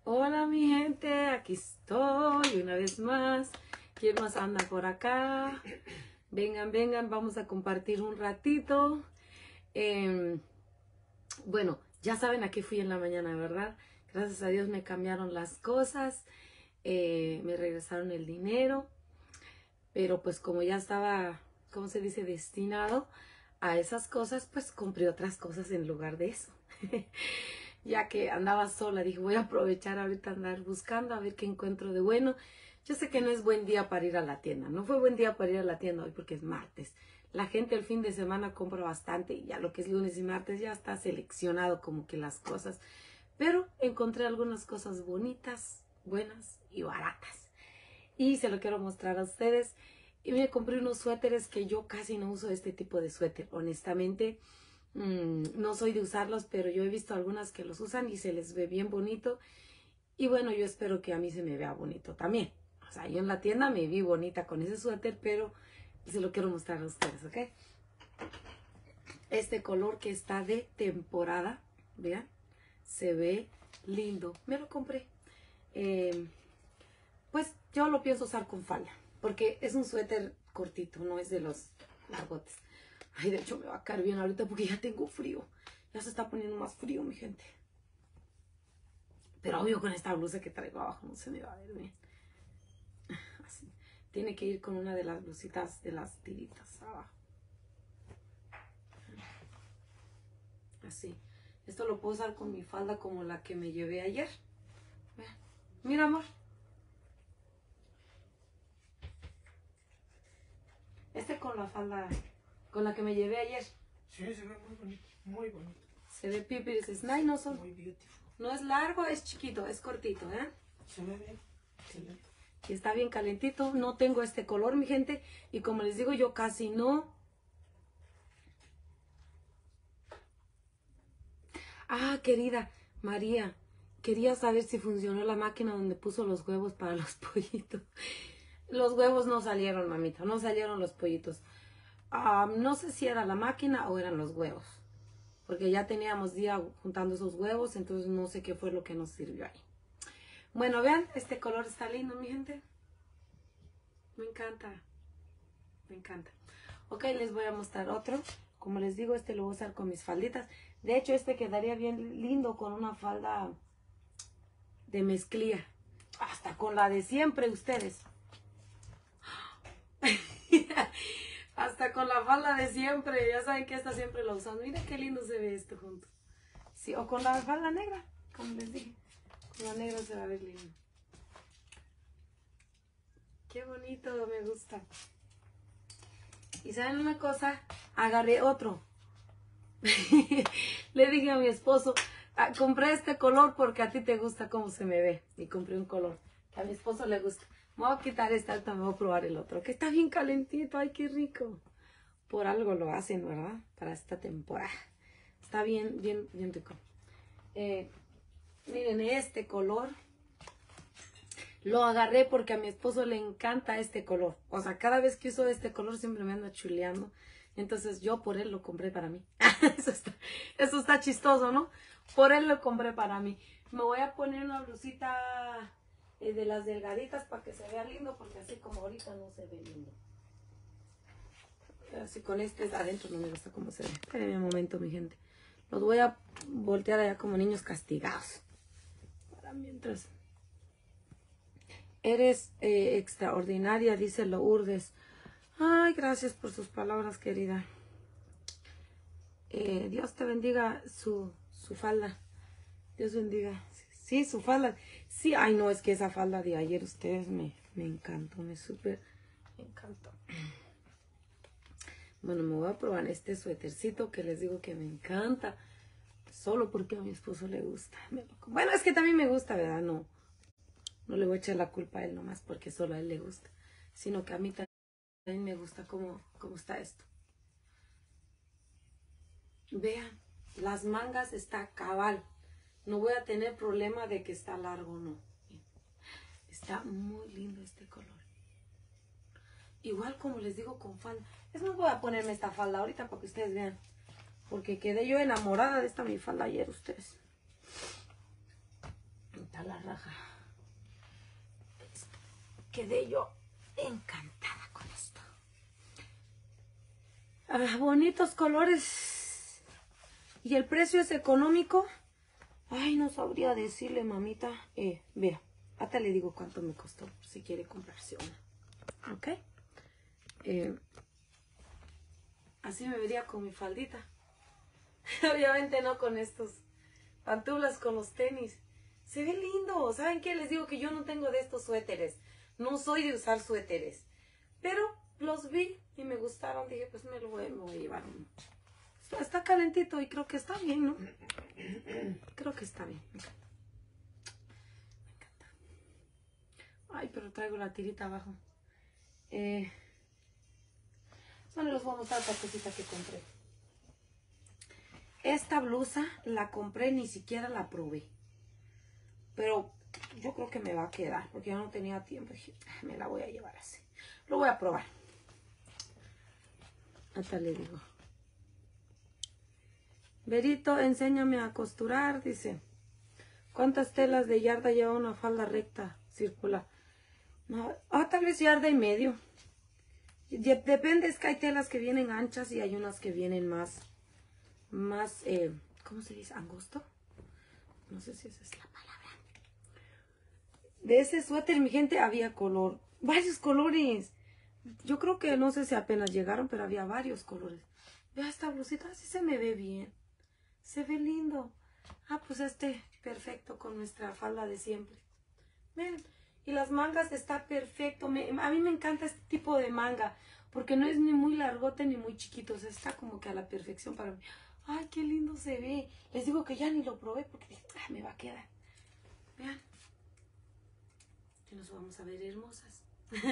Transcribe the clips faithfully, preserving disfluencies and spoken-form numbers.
Hola mi gente, aquí estoy una vez más. ¿Quién más anda por acá? Vengan, vengan, vamos a compartir un ratito. Eh, bueno, ya saben a qué fui en la mañana, ¿verdad? Gracias a Dios me cambiaron las cosas, eh, me regresaron el dinero, pero pues como ya estaba, ¿cómo se dice? Destinado a esas cosas, pues compré otras cosas en lugar de eso. Ya que andaba sola, dije, voy a aprovechar ahorita andar buscando a ver qué encuentro de bueno. Yo sé que no es buen día para ir a la tienda, no fue buen día para ir a la tienda hoy porque es martes. La gente el fin de semana compra bastante y ya lo que es lunes y martes ya está seleccionado como que las cosas. Pero encontré algunas cosas bonitas, buenas y baratas. Y se lo quiero mostrar a ustedes. Y me compré unos suéteres que yo casi no uso este tipo de suéter, honestamente. Mm, no soy de usarlos, pero yo he visto algunas que los usan y se les ve bien bonito. Y bueno, yo espero que a mí se me vea bonito también. O sea, yo en la tienda me vi bonita con ese suéter, pero se lo quiero mostrar a ustedes, ¿ok? Este color que está de temporada, vean, se ve lindo. Me lo compré. Eh, pues yo lo pienso usar con falda, porque es un suéter cortito, no es de los largotes. Ay, de hecho me va a caer bien ahorita porque ya tengo frío. Ya se está poniendo más frío, mi gente. Pero obvio con esta blusa que traigo abajo no se me va a ver bien. Así. Tiene que ir con una de las blusitas de las tiritas abajo. Así. Esto lo puedo usar con mi falda como la que me llevé ayer. Mira, amor. Este con la falda con la que me llevé ayer. Sí, se ve muy bonito, muy bonito. Se ve pipi, dices, no, no son. Muy beautiful. No es largo, es chiquito, es cortito, ¿eh? Se ve bien, excelente. Y está bien calentito. No tengo este color, mi gente. Y como les digo, yo casi no. Ah, querida María, quería saber si funcionó la máquina donde puso los huevos para los pollitos. Los huevos no salieron, mamita, no salieron los pollitos. Ah, no sé si era la máquina o eran los huevos. Porque ya teníamos día juntando esos huevos, entonces no sé qué fue lo que nos sirvió ahí. Bueno, vean, este color está lindo, mi gente. Me encanta. Me encanta. Ok, les voy a mostrar otro. Como les digo, este lo voy a usar con mis falditas. De hecho, este quedaría bien lindo con una falda de mezclilla. Hasta con la de siempre, ustedes. Hasta con la falda de siempre. Ya saben que esta siempre la usamos. Mira qué lindo se ve esto junto. Sí, o con la falda negra, como les dije. Con la negra se va a ver lindo. Qué bonito, me gusta. Y saben una cosa, agarré otro. Le dije a mi esposo, ah, compré este color porque a ti te gusta cómo se me ve. Y compré un color que a mi esposo le gusta. Me voy a quitar este, ahorita me voy a probar el otro, que está bien calentito. Ay, qué rico. Por algo lo hacen, ¿verdad? Para esta temporada. Está bien, bien, bien rico. Eh, miren, este color lo agarré porque a mi esposo le encanta este color. O sea, cada vez que uso este color siempre me anda chuleando. Entonces yo por él lo compré para mí. Eso está, eso está chistoso, ¿no? Por él lo compré para mí. Me voy a poner una blusita eh, de las delgaditas para que se vea lindo, porque así como ahorita no se ve lindo. Así con este adentro no me gusta cómo se ve. Espérenme un momento, mi gente. Los voy a voltear allá como niños castigados. Para mientras... Eres eh, extraordinaria, dice Lourdes. Ay, gracias por sus palabras, querida. Eh, Dios te bendiga su, su falda. Dios bendiga. Sí, su falda. Sí, ay, no, es que esa falda de ayer ustedes me, me encantó, me súper encantó. Bueno, me voy a probar este suétercito que les digo que me encanta. Solo porque a mi esposo le gusta. Bueno, es que también me gusta, ¿verdad? No. No le voy a echar la culpa a él nomás porque solo a él le gusta. Sino que a mí también me gusta cómo, cómo está esto. Vean, las mangas está cabal. No voy a tener problema de que está largo o no. Está muy lindo este color. Igual como les digo con falda. Es más, voy a ponerme esta falda ahorita para que ustedes vean. Porque quedé yo enamorada de esta mi falda ayer, ustedes. Está a la raja. Quedé yo encantada con esto. Ah, bonitos colores. Y el precio es económico. Ay, no sabría decirle, mamita. Eh, vea, hasta le digo cuánto me costó si quiere comprarse una. ¿Ok? Eh, así me vería con mi faldita. Obviamente no con estos pantuflas, con los tenis. Se ve lindo. ¿Saben qué? Les digo que yo no tengo de estos suéteres. No soy de usar suéteres. Pero los vi y me gustaron. Dije, pues me lo voy, me voy a llevar uno. Está calentito y creo que está bien, ¿no? Creo que está bien. Me encanta. Me encanta. Ay, pero traigo la tirita abajo. Eh, bueno, les voy a mostrar esta cosita que compré. Esta blusa la compré, ni siquiera la probé. Pero yo creo que me va a quedar, porque yo no tenía tiempo. Dije, me la voy a llevar así. Lo voy a probar. Hasta le digo. Berito, enséñame a costurar, dice. ¿Cuántas telas de yarda lleva una falda recta, circular? No, ah, tal vez yarda y medio. Depende, es que hay telas que vienen anchas y hay unas que vienen más, más, eh, ¿cómo se dice? ¿Angosto? No sé si esa es la palabra. De ese suéter, mi gente, había color, varios colores. Yo creo que no sé si apenas llegaron, pero había varios colores. Vea esta blusita, así se me ve bien. Se ve lindo. Ah, pues este, perfecto con nuestra falda de siempre. Ven, y las mangas está perfecto. Me, a mí me encanta este tipo de manga, porque no es ni muy largote ni muy chiquito. O sea, está como que a la perfección para mí. Ay, qué lindo se ve. Les digo que ya ni lo probé porque dije, ah, me va a quedar. Vean. Y nos vamos a ver hermosas.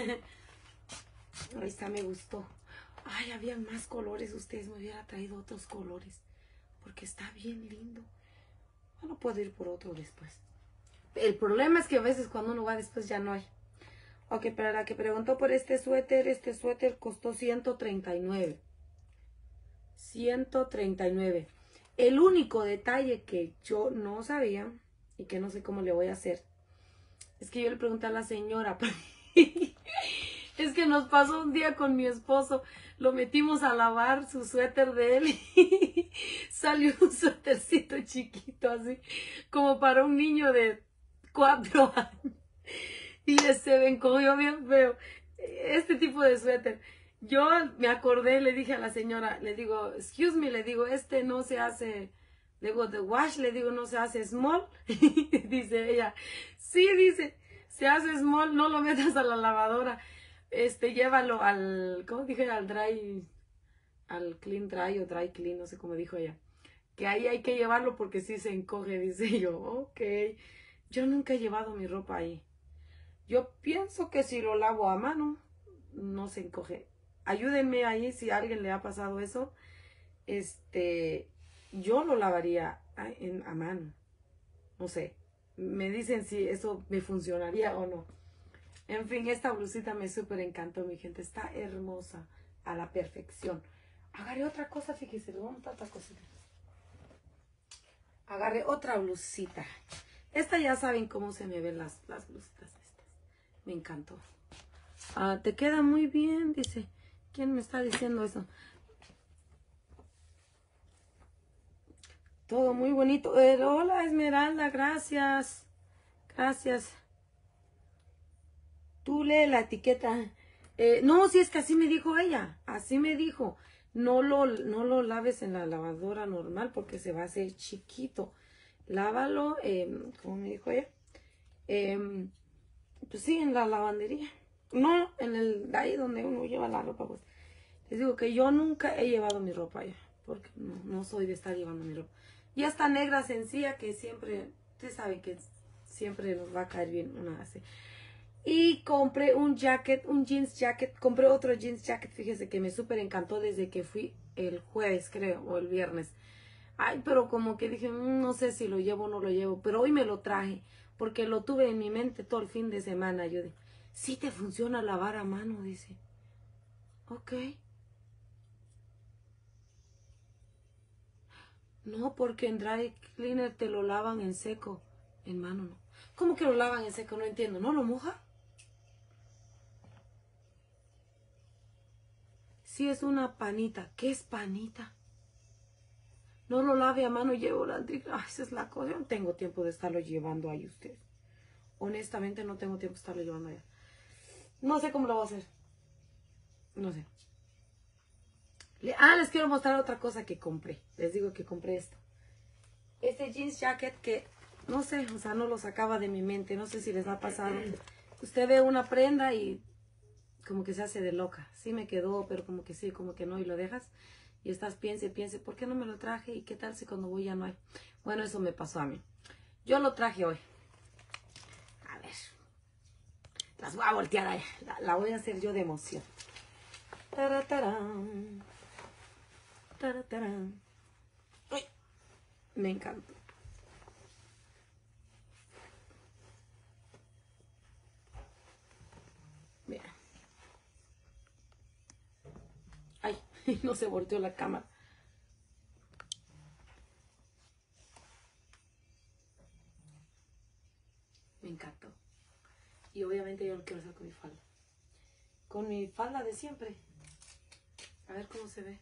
Ahí está, me gustó. Ay, había más colores. Ustedes me hubieran traído otros colores, porque está bien lindo. Bueno, puedo ir por otro después. El problema es que a veces cuando uno va después ya no hay. Ok, para la que preguntó por este suéter, este suéter costó ciento treinta y nueve. ciento treinta y nueve. El único detalle que yo no sabía y que no sé cómo le voy a hacer es que yo le pregunté a la señora. Es que nos pasó un día con mi esposo. Lo metimos a lavar su suéter de él y salió un suétercito chiquito así, como para un niño de cuatro años. Y se me encogió bien feo. Este tipo de suéter. Yo me acordé, le dije a la señora, le digo, excuse me, le digo, este no se hace, le digo, the wash, le digo, no se hace small. Dice ella, sí, dice, se hace small, no lo metas a la lavadora. Este, llévalo al, ¿cómo dije? Al dry, al clean dry o dry clean, no sé cómo dijo ella. Que ahí hay que llevarlo porque sí se encoge, dice yo, ok. Yo nunca he llevado mi ropa ahí. Yo pienso que si lo lavo a mano, no se encoge. Ayúdenme ahí si a alguien le ha pasado eso. Este, yo lo lavaría a, en, a mano. No sé. Me dicen si eso me funcionaría o no. En fin, esta blusita me súper encantó, mi gente. Está hermosa a la perfección. Agarré otra cosa, fíjese, le voy a mostrar otra cosita. Agarré otra blusita. Esta ya saben cómo se me ven las, las blusitas estas. Me encantó. Ah, te queda muy bien, dice. ¿Quién me está diciendo eso? Todo muy bonito. Eh, hola, Esmeralda, gracias. Gracias. Tú lee la etiqueta. Eh, no, si es que así me dijo ella. Así me dijo. No lo, no lo laves en la lavadora normal porque se va a hacer chiquito. Lávalo, eh, como me dijo ella. Eh, pues sí, en la lavandería. No, en el de ahí donde uno lleva la ropa, pues. Les digo que yo nunca he llevado mi ropa allá. Porque no, no soy de estar llevando mi ropa. Y esta negra sencilla que siempre, ustedes saben que siempre nos va a caer bien una así. Y compré un jacket, un jeans jacket. Compré otro jeans jacket, fíjese que me súper encantó desde que fui el jueves, creo, o el viernes. Ay, pero como que dije, mmm, no sé si lo llevo o no lo llevo. Pero hoy me lo traje, porque lo tuve en mi mente todo el fin de semana. Yo dije, sí te funciona lavar a mano, dice. Ok. No, porque en dry cleaner te lo lavan en seco. En mano no. ¿Cómo que lo lavan en seco? No entiendo. ¿No lo moja? Sí, es una panita. ¿Qué es panita? No lo lave a mano, llevo la antigua. Ay, esa es la cosa. Yo no tengo tiempo de estarlo llevando ahí ustedes. Honestamente no tengo tiempo de estarlo llevando allá. No sé cómo lo voy a hacer. No sé. Le, ah, les quiero mostrar otra cosa que compré. Les digo que compré esto. Este jeans jacket que, no sé, o sea, no lo sacaba de mi mente. No sé si les ha pasado. Usted ve una prenda y como que se hace de loca. Sí me quedó, pero como que sí, como que no, y lo dejas. Y estás, piense, piense, ¿por qué no me lo traje? ¿Y qué tal si cuando voy ya no hay? Bueno, eso me pasó a mí. Yo lo traje hoy. A ver. Las voy a voltear ahí. La, la voy a hacer yo de emoción. Taratarán. Taratarán. Uy, me encantó. Mira. Ay, no se volteó la cámara. Me encantó. Y obviamente yo lo quiero hacer con mi falda. Con mi falda de siempre. A ver cómo se ve.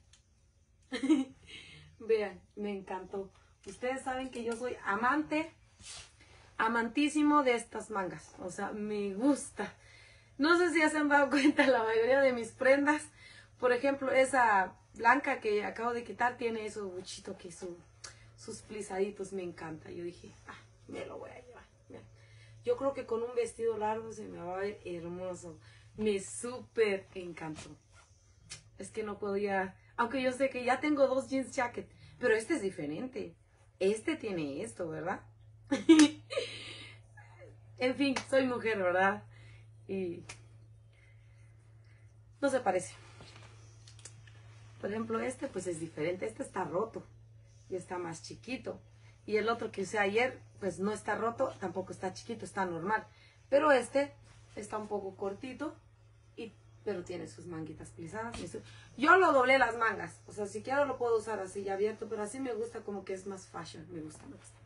Vean, me encantó. Ustedes saben que yo soy amante, amantísimo de estas mangas. O sea, me gusta. No sé si ya se han dado cuenta, la mayoría de mis prendas. Por ejemplo, esa blanca que acabo de quitar tiene esos buchitos que son sus plisaditos. Me encanta. Yo dije, ah, me lo voy a llevar. Vean. Yo creo que con un vestido largo se me va a ver hermoso. Me súper encantó. Es que no podía, aunque yo sé que ya tengo dos jeans jacket, pero este es diferente. Este tiene esto, ¿verdad? En fin, soy mujer, ¿verdad? Y no se parece. Por ejemplo, este pues es diferente. Este está roto y está más chiquito. Y el otro que usé ayer, pues no está roto, tampoco está chiquito, está normal. Pero este está un poco cortito, y, pero tiene sus manguitas plisadas. Yo lo doblé las mangas. O sea, si quiero lo puedo usar así ya abierto, pero así me gusta, como que es más fashion. Me gusta, me gusta.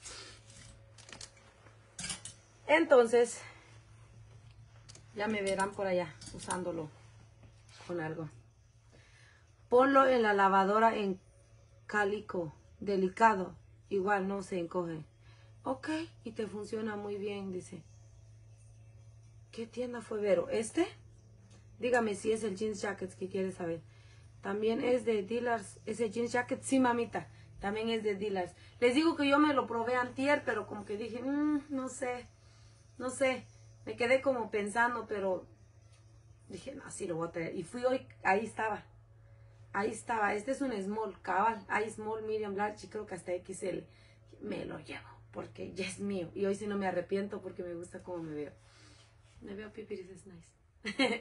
Entonces, ya me verán por allá usándolo con algo. Ponlo en la lavadora en cálico delicado. Igual no se encoge. Ok, y te funciona muy bien, dice. ¿Qué tienda fue, Vero? ¿Este? Dígame si es el jeans jacket que quieres saber. También es de Dealers. Ese jeans jacket, sí, mamita. También es de Dealers. Les digo que yo me lo probé antier, pero como que dije, mmm, no sé. No sé. Me quedé como pensando, pero dije, no, sí lo voy a traer. Y fui hoy, ahí estaba. Ahí estaba. Este es un small, cabal. Hay small, medium, large y creo que hasta equis ele. Me lo llevo porque ya es mío. Y hoy sí no me arrepiento porque me gusta cómo me veo. Me veo pipiris, es nice.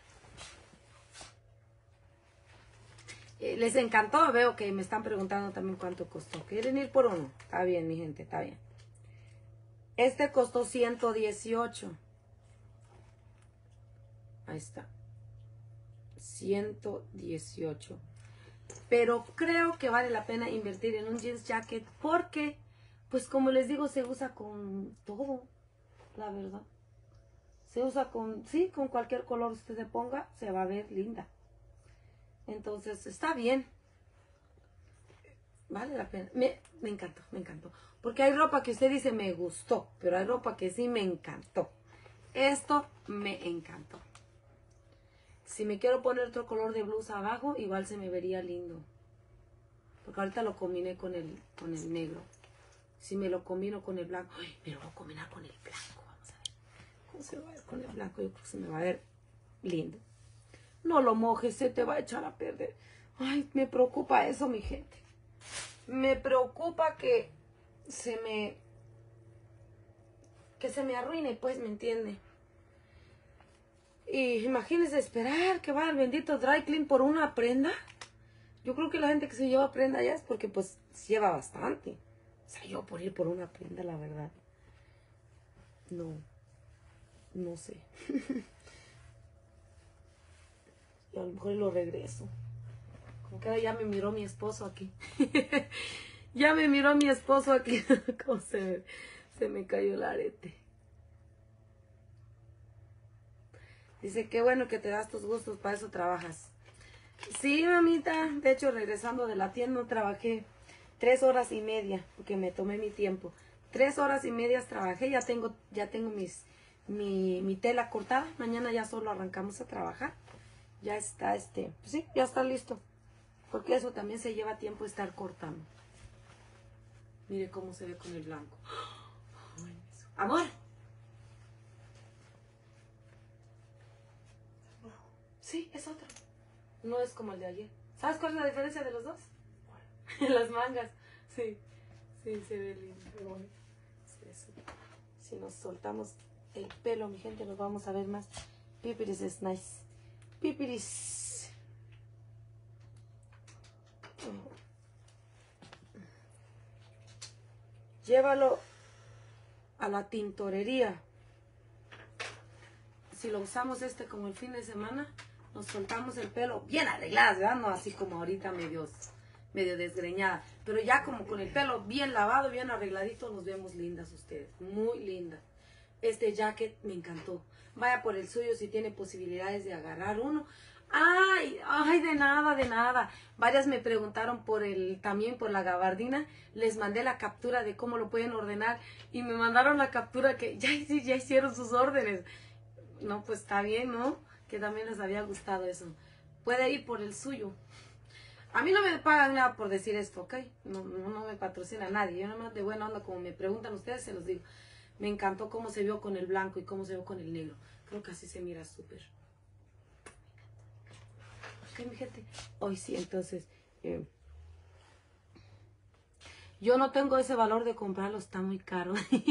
Les encantó. Veo que me están preguntando también cuánto costó. ¿Quieren ir por uno? Está bien, mi gente, está bien. Este costó ciento dieciocho. Ahí está. ciento dieciocho. Pero creo que vale la pena invertir en un jeans jacket porque, pues como les digo, se usa con todo, la verdad. Se usa con, sí, con cualquier color que usted se ponga, se va a ver linda. Entonces, está bien. Vale la pena. Me, me encantó, me encantó. Porque hay ropa que usted dice me gustó, pero hay ropa que sí me encantó. Esto me encantó. Si me quiero poner otro color de blusa abajo, igual se me vería lindo. Porque ahorita lo combiné con el, con el negro. Si me lo combino con el blanco, ¡ay! Me lo voy a combinar con el blanco. Vamos a ver cómo se va a ver con el blanco. Yo creo que se me va a ver lindo. No lo mojes, se te va a echar a perder. Ay, me preocupa eso, mi gente. Me preocupa que se me... que se me arruine, pues, ¿me entiende? Y imagínense esperar que vaya el bendito dry clean por una prenda. Yo creo que la gente que se lleva prenda ya es porque pues lleva bastante. O sea, yo por ir por una prenda, la verdad. No. No sé. Y a lo mejor lo regreso. Como que ahora ya me miró mi esposo aquí. Ya me miró mi esposo aquí. ¿Cómo se ve? Se me cayó el arete. Dice, qué bueno que te das tus gustos, para eso trabajas. Sí, mamita. De hecho, regresando de la tienda, trabajé tres horas y media, porque me tomé mi tiempo. Tres horas y media trabajé, ya tengo, ya tengo mis, mi, mi tela cortada. Mañana ya solo arrancamos a trabajar. Ya está, este, pues sí, ya está listo. Porque eso también se lleva tiempo estar cortando. Mire cómo se ve con el blanco. Amor. Sí, es otro. No es como el de ayer. ¿Sabes cuál es la diferencia de los dos? Las mangas. Sí, sí, se ve lindo. Sí, sí. Si nos soltamos el pelo, mi gente, nos vamos a ver más. Pipiris es nice. Pipiris. Llévalo a la tintorería. Si lo usamos este como el fin de semana, nos soltamos el pelo bien arregladas, ¿verdad? No así como ahorita medios, medio desgreñada. Pero ya como con el pelo bien lavado, bien arregladito, nos vemos lindas ustedes. Muy lindas. Este jacket me encantó. Vaya por el suyo si tiene posibilidades de agarrar uno. Ay, ay, de nada, de nada. Varias me preguntaron por el, también por la gabardina. Les mandé la captura de cómo lo pueden ordenar. Y me mandaron la captura que ya, ya hicieron sus órdenes. No, pues está bien, ¿no? Que también les había gustado eso. Puede ir por el suyo. A mí no me pagan nada por decir esto, ¿ok? No, no, no me patrocina nadie. Yo nada más de buena onda, como me preguntan ustedes, se los digo. Me encantó cómo se vio con el blanco y cómo se vio con el negro. Creo que así se mira súper. Ok, mi gente. Hoy sí, entonces... Eh, yo no tengo ese valor de comprarlo, está muy caro.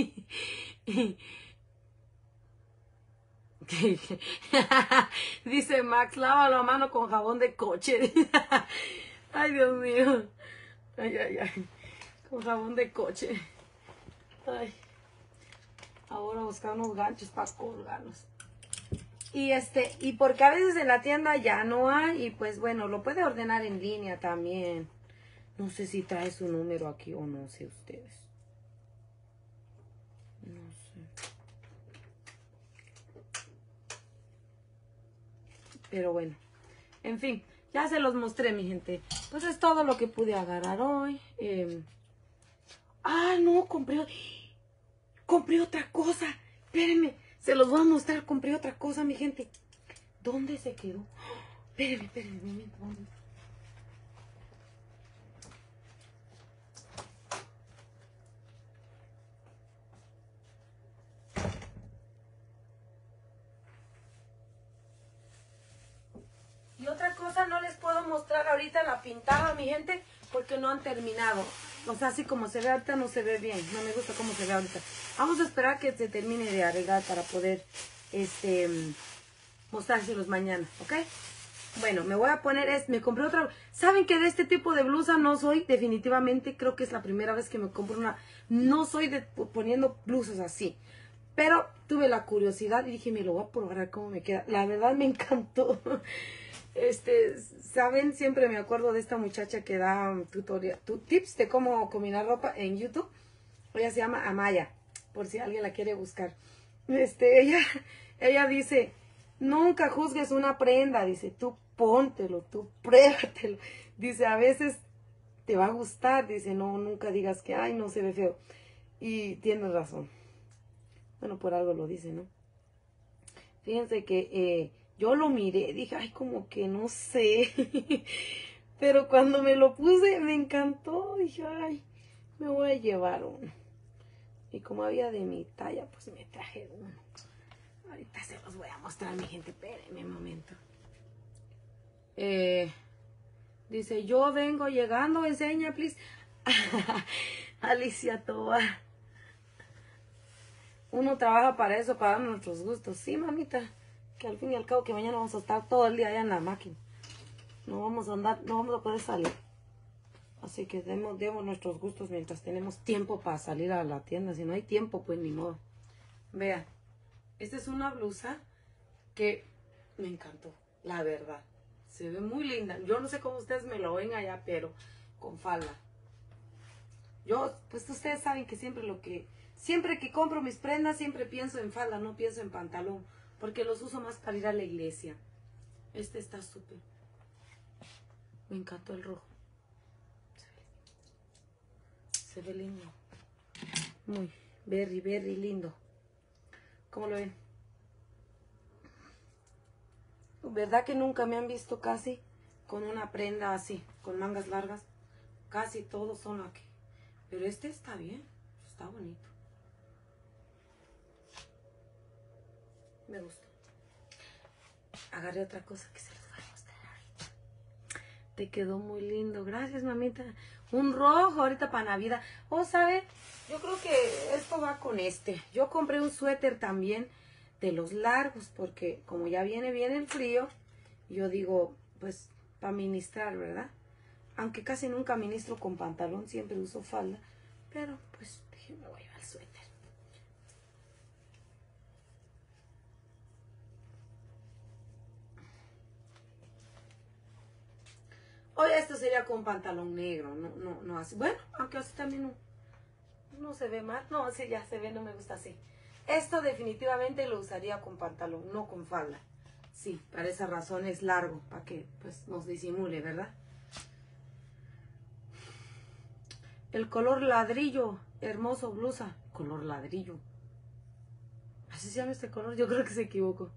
Dice Max, lávalo a mano con jabón de coche. Ay, Dios mío. Ay, ay, ay. Con jabón de coche. Ay. Ahora buscar unos ganchos para colgarlos. Y este, y porque a veces en la tienda ya no hay, y pues bueno, lo puede ordenar en línea también. No sé si trae su número aquí o no sé ustedes. No sé. Pero bueno, en fin, ya se los mostré, mi gente. Pues es todo lo que pude agarrar hoy. Eh... Ah, no, compré... Compré otra cosa. Espérenme, se los voy a mostrar. Compré otra cosa, mi gente. ¿Dónde se quedó? Espérenme, espérenme, un momento, un momento. Y otra cosa, no les puedo mostrar ahorita la pintada, mi gente, porque no han terminado. O sea, así como se ve ahorita no se ve bien. No me gusta cómo se ve ahorita. Vamos a esperar que se termine de arreglar para poder este mostrárselos mañana, ¿ok? Bueno, me voy a poner, es, me compré otra. ¿Saben que de este tipo de blusa no soy? Definitivamente creo que es la primera vez que me compro una. No soy de poniendo blusas así. Pero tuve la curiosidad y dije, me lo voy a probar cómo me queda. La verdad me encantó. Este, ¿saben? Siempre me acuerdo de esta muchacha que da tutorial, tu, tips de cómo combinar ropa en YouTube. Ella se llama Amaya, por si alguien la quiere buscar. Este, ella, ella dice, nunca juzgues una prenda, dice, tú póntelo, tú pruébatelo. Dice, a veces te va a gustar, dice, no, nunca digas que, ay, no se ve feo. Y tienes razón. Bueno, por algo lo dice, ¿no? Fíjense que eh, yo lo miré, dije, ay, como que no sé. Pero cuando me lo puse, me encantó. Dije, ay, me voy a llevar uno. Y como había de mi talla, pues me traje uno. Ahorita se los voy a mostrar, mi gente. Espérenme un momento. Eh, dice, yo vengo llegando, enseña, please. Alicia Toa. Uno trabaja para eso, para nuestros gustos. Sí, mamita. Que al fin y al cabo que mañana vamos a estar todo el día allá en la máquina. No vamos a andar, no vamos a poder salir. Así que demos, demos nuestros gustos mientras tenemos tiempo para salir a la tienda. Si no hay tiempo, pues ni modo. Vean, esta es una blusa que me encantó, la verdad. Se ve muy linda. Yo no sé cómo ustedes me lo ven allá, pero con falda. Yo, pues ustedes saben que siempre lo que Siempre que compro mis prendas, siempre pienso en falda, no pienso en pantalón, porque los uso más para ir a la iglesia. Este está súper. Me encantó el rojo. Se ve lindo. Muy, very, very lindo. ¿Cómo lo ven? ¿Verdad que nunca me han visto casi con una prenda así, con mangas largas? Casi todos son aquí. Pero este está bien, está bonito. Me gusta. Agarré otra cosa que se los voy a mostrar ahorita. Te quedó muy lindo. Gracias, mamita. Un rojo ahorita para Navidad. Oh, ¿sabe? Yo creo que esto va con este. Yo compré un suéter también de los largos porque como ya viene bien el frío, yo digo, pues, para ministrar, ¿verdad? Aunque casi nunca ministro con pantalón, siempre uso falda. Pero, pues, dije, me voy a llevar el suéter. Oye, esto sería con pantalón negro, no, no, no así. Bueno, aunque así también no, no se ve mal. No, así ya se ve, no me gusta así. Esto definitivamente lo usaría con pantalón, no con falda. Sí, para esa razón es largo, para que pues nos disimule, ¿verdad? El color ladrillo, hermoso blusa. Color ladrillo. ¿Así se llama este color? Yo creo que se equivocó.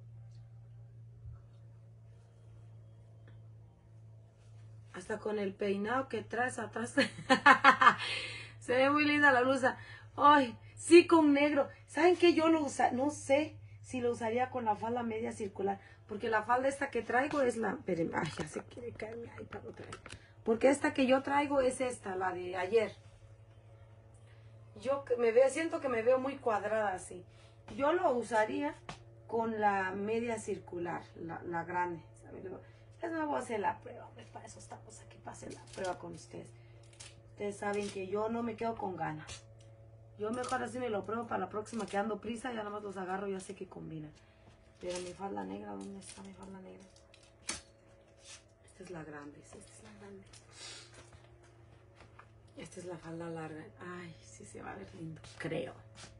Hasta con el peinado que traes atrás. Se ve muy linda la blusa. Ay, sí, con negro. ¿Saben qué? Yo lo usa, no sé si lo usaría con la falda media circular. Porque la falda esta que traigo es la... Espérenme, ay, ya se quiere caer mi iPad otra vez. Porque esta que yo traigo es esta, la de ayer. Yo me veo, siento que me veo muy cuadrada así. Yo lo usaría con la media circular, la, la grande. ¿Saben? Les me voy a hacer la prueba. Pues para eso estamos aquí, para hacer la prueba con ustedes. Ustedes saben que yo no me quedo con ganas. Yo mejor así me lo pruebo para la próxima que ando prisa. Ya nada más los agarro, ya sé que combinan. Pero mi falda negra, ¿dónde está mi falda negra? Esta es la grande, sí, esta es la grande. Esta es la falda larga. Ay, sí se va a ver lindo. Creo.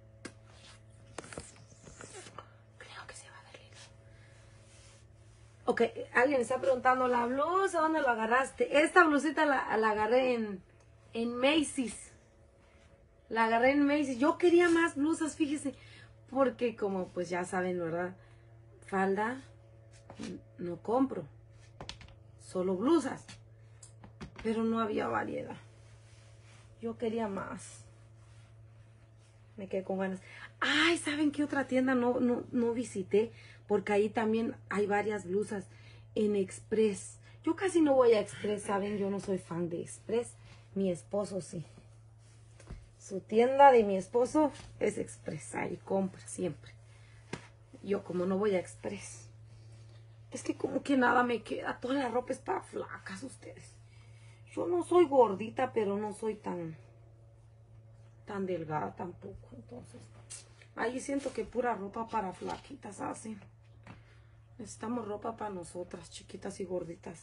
Creo que se va a ver lindo. Ok, alguien está preguntando la blusa, ¿dónde lo agarraste? Esta blusita la, la agarré en, en Macy's. La agarré en Macy's. Yo quería más blusas, fíjese. Porque como pues ya saben, ¿verdad? Falda no compro. Solo blusas. Pero no había variedad. Yo quería más. Me quedé con ganas. Ay, ¿saben qué otra tienda no, no, no visité? Porque ahí también hay varias blusas en Express. Yo casi no voy a Express, ¿saben? Yo no soy fan de Express. Mi esposo sí. Su tienda de mi esposo es Express. Ahí compra siempre. Yo como no voy a Express. Es que como que nada me queda. Toda la ropa es para flacas ustedes. Yo no soy gordita, pero no soy tan, tan delgada tampoco. Entonces, ahí siento que pura ropa para flaquitas hacen. Necesitamos ropa para nosotras, chiquitas y gorditas.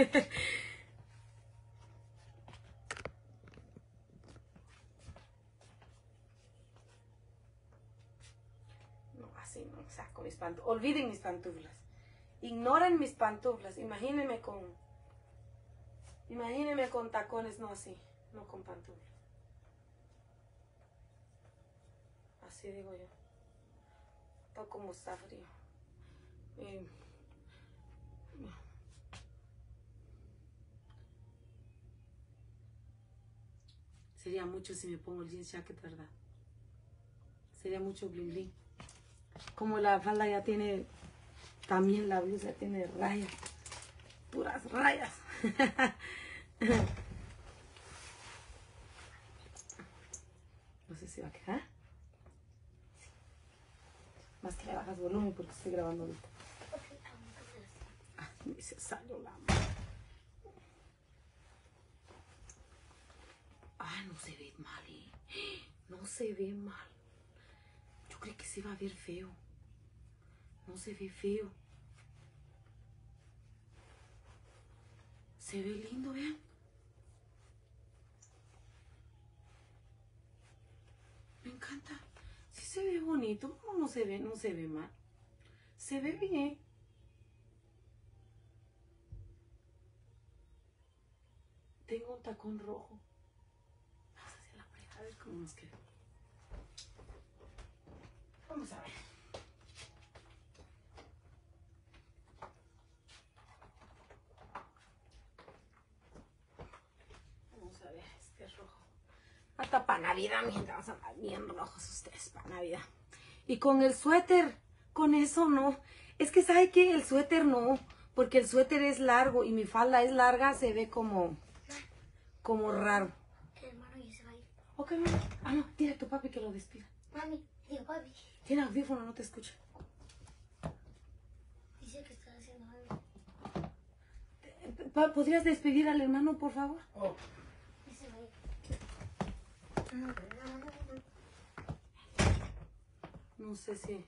No, así no, saco mis pantuflas. Olviden mis pantuflas. Ignoren mis pantuflas. Imagínenme con... Imagínenme con tacones, no así. No con pantuflas. Así digo yo. Todo como está frío. Eh, Sería mucho si me pongo el jeans jacket, ¿verdad? Sería mucho bling bling. Como la falda ya tiene, también la blusa tiene rayas. Puras rayas. No sé si va a quedar. Sí. Más que le bajas volumen porque estoy grabando ahorita. Ah, me se salió la mano. Ah, no se ve mal, ¿eh? No se ve mal. Yo creo que se va a ver feo. No se ve feo. Se ve lindo, vean. Me encanta. bonito. No, no se ve, no se ve mal. Se ve bien. Tengo un tacón rojo. Vamos a hacer la prueba, a ver cómo nos queda. Vamos a ver. Vamos a ver, este es rojo. Hasta para Navidad, mientras van a andar bien rojos ustedes para Navidad. Y con el suéter, con eso no. Es que ¿sabe qué? El suéter no, porque el suéter es largo y mi falda es larga, se ve como, como raro. El hermano ya se va a ir. Ok, mami. Ah, no, dile a tu papi que lo despida. Mami, digo papi. Tiene audífono, no te escucha. Dice que está haciendo algo. Pa- ¿Podrías despedir al hermano, por favor? Oh, Ya se va a ir. No sé si...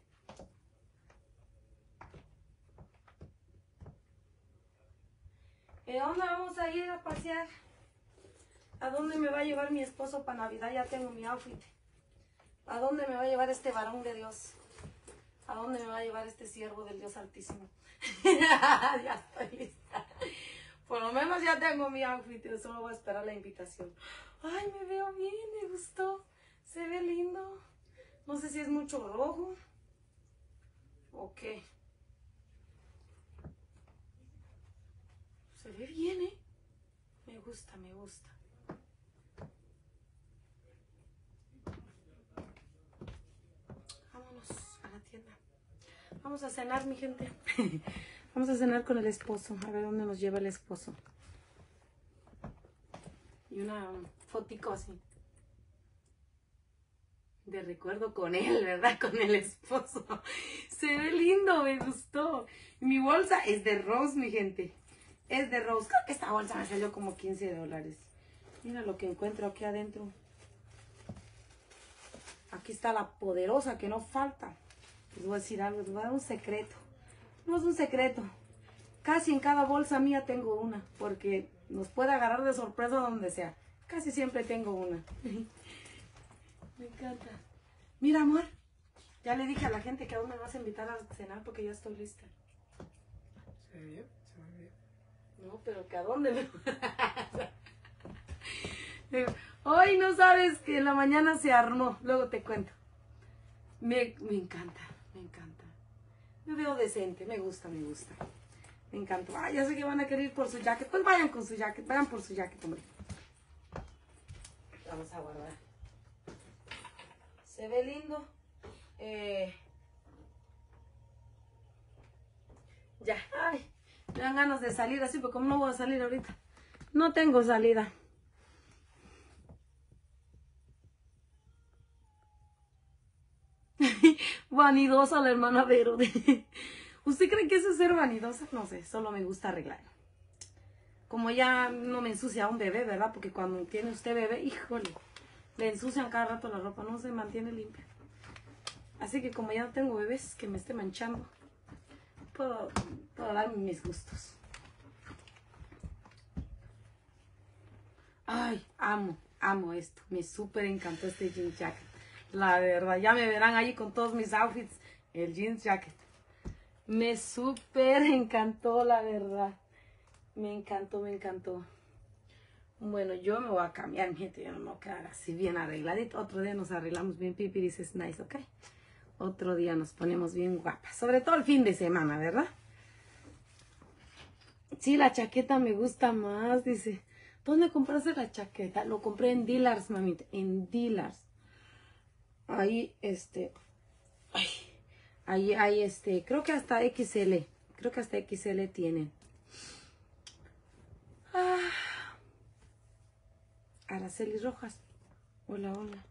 ¿Eh, dónde vamos a ir a pasear? ¿A dónde me va a llevar mi esposo para Navidad? Ya tengo mi outfit. ¿A dónde me va a llevar este varón de Dios? ¿A dónde me va a llevar este siervo del Dios Altísimo? Ya estoy lista. Por lo menos ya tengo mi outfit. Yo solo voy a esperar la invitación. Ay, me veo bien, me gustó. Se ve lindo. No sé si es mucho rojo. ¿O qué? Se ve bien, ¿eh? Me gusta, me gusta. Vámonos a la tienda. Vamos a cenar, mi gente. Vamos a cenar con el esposo. A ver dónde nos lleva el esposo. Y una fotico así. De recuerdo con él, ¿verdad? Con el esposo. Se ve lindo, me gustó. Mi bolsa es de Rose, mi gente. Es de Rose. Creo que esta bolsa me salió como quince dólares. Mira lo que encuentro aquí adentro. Aquí está la poderosa que no falta. Les voy a decir algo, les voy a dar un secreto. No es un secreto. Casi en cada bolsa mía tengo una, porque nos puede agarrar de sorpresa donde sea. Casi siempre tengo una. Me encanta. Mira, amor, ya le dije a la gente que aún me vas a invitar a cenar porque ya estoy lista. ¿se ve bien? ¿Se ve bien? No, pero que a dónde me... Digo, hoy no sabes que en la mañana se armó. Luego te cuento. Me, me encanta, me encanta. Me veo decente, me gusta, me gusta. Me encantó. Ah, ya sé que van a querer ir por su jacket. Pues vayan con su jacket, vayan por su jacket, hombre. Vamos a guardar. Se ve lindo. Eh... Ya, ay, me dan ganas de salir así, pero como no voy a salir ahorita. No tengo salida. Vanidosa la hermana Vero. ¿Usted cree que eso es ser vanidosa? No sé, solo me gusta arreglar. Como ya no me ensucia un bebé, ¿verdad? Porque cuando tiene usted bebé, híjole, le ensucian cada rato la ropa, no se mantiene limpia. Así que como ya no tengo bebés que me esté manchando, puedo, puedo darme mis gustos. Ay, amo, amo esto. Me súper encantó este jean jacket. La verdad, ya me verán ahí con todos mis outfits. El jeans jacket. Me súper encantó, la verdad. Me encantó, me encantó. Bueno, yo me voy a cambiar, mi gente. Yo no me voy a quedar así bien arregladito. Otro día nos arreglamos bien, Pipi dices nice, ¿ok? Otro día nos ponemos bien guapas. Sobre todo el fin de semana, ¿verdad? Sí, la chaqueta me gusta más, dice. ¿Dónde compraste la chaqueta? Lo compré en Dillard's, mamita. En Dillard's. Ahí, este... Ay, ahí, ahí, este... Creo que hasta equis ele. Creo que hasta equis ele tienen. Ah. Araceli Rojas. Hola, hola.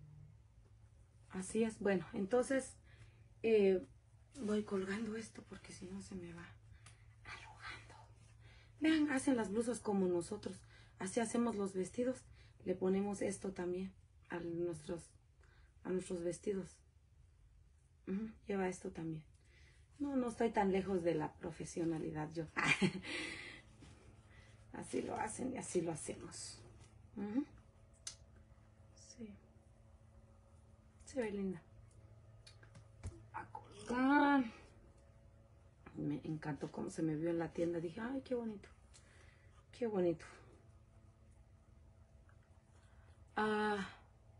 Así es. Bueno, entonces... Eh, voy colgando esto porque si no se me va arrugando. Vean, hacen las blusas como nosotros. Así hacemos los vestidos. Le ponemos esto también a nuestros, a nuestros vestidos. Uh-huh, lleva esto también. No, no estoy tan lejos de la profesionalidad yo. Así lo hacen y así lo hacemos. Uh-huh. Sí. Se ve linda. me encantó cómo se me vio en la tienda. Dije, ay, qué bonito. Qué bonito. Ah,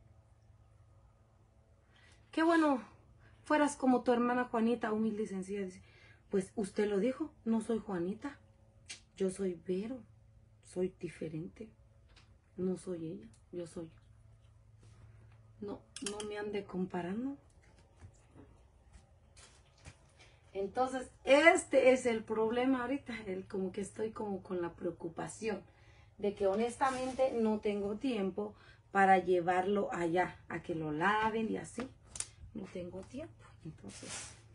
qué bueno. Fueras como tu hermana Juanita, humilde y sencilla. Dice, pues usted lo dijo, no soy Juanita. Yo soy Vero. Soy diferente. No soy ella, yo soy yo. No, no me ande comparando. Entonces, este es el problema ahorita, el como que estoy como con la preocupación de que honestamente no tengo tiempo para llevarlo allá, a que lo laven y así. No tengo tiempo, entonces.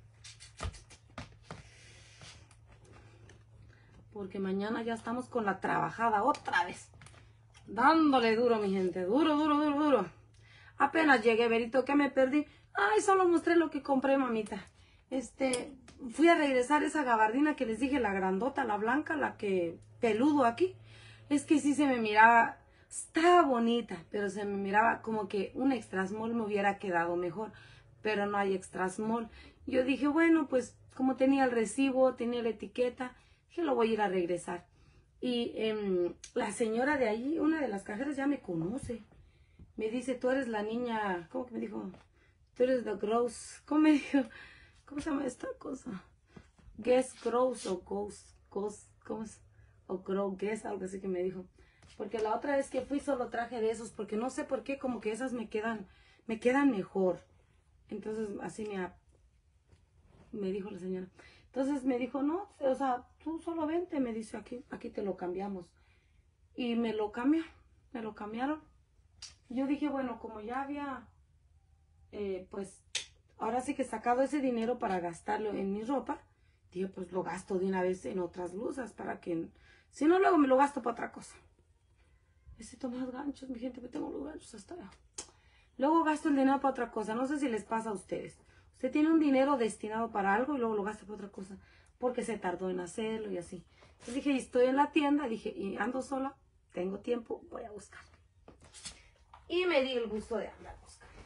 Porque mañana ya estamos con la trabajada otra vez. Dándole duro, mi gente, duro, duro, duro, duro. Apenas llegué, Verito, que me perdí. Ay, solo mostré lo que compré, mamita. Este, fui a regresar esa gabardina que les dije, la grandota, la blanca, la que peludo aquí. Es que sí se me miraba, estaba bonita, pero se me miraba como que un extra small me hubiera quedado mejor. Pero no hay extra small. Yo dije, bueno, pues como tenía el recibo, tenía la etiqueta, dije, lo voy a ir a regresar. Y eh, la señora de allí, una de las cajeras, ya me conoce. Me dice, tú eres la niña, ¿cómo que me dijo? Tú eres the gross, ¿cómo me dijo? ¿Cómo se llama esta cosa? Guess gross o ghost, ghost, ¿cómo es? O grow guess, algo así que me dijo. Porque la otra vez que fui solo traje de esos, porque no sé por qué, como que esas me quedan, me quedan mejor. Entonces, así me, me dijo la señora. Entonces me dijo, no, o sea, tú solo vente, me dice, aquí, aquí te lo cambiamos. Y me lo cambió, me lo cambiaron. Yo dije, bueno, como ya había, eh, pues, ahora sí que sacado ese dinero para gastarlo en mi ropa, dije, pues lo gasto de una vez en otras blusas para que, si no, luego me lo gasto para otra cosa. Necesito más ganchos, mi gente, me tengo los ganchos hasta allá. Luego gasto el dinero para otra cosa, no sé si les pasa a ustedes. Usted tiene un dinero destinado para algo y luego lo gasta para otra cosa, porque se tardó en hacerlo y así. Entonces dije, estoy en la tienda, dije, y ando sola, tengo tiempo, voy a buscar. Y me di el gusto de andar a buscar.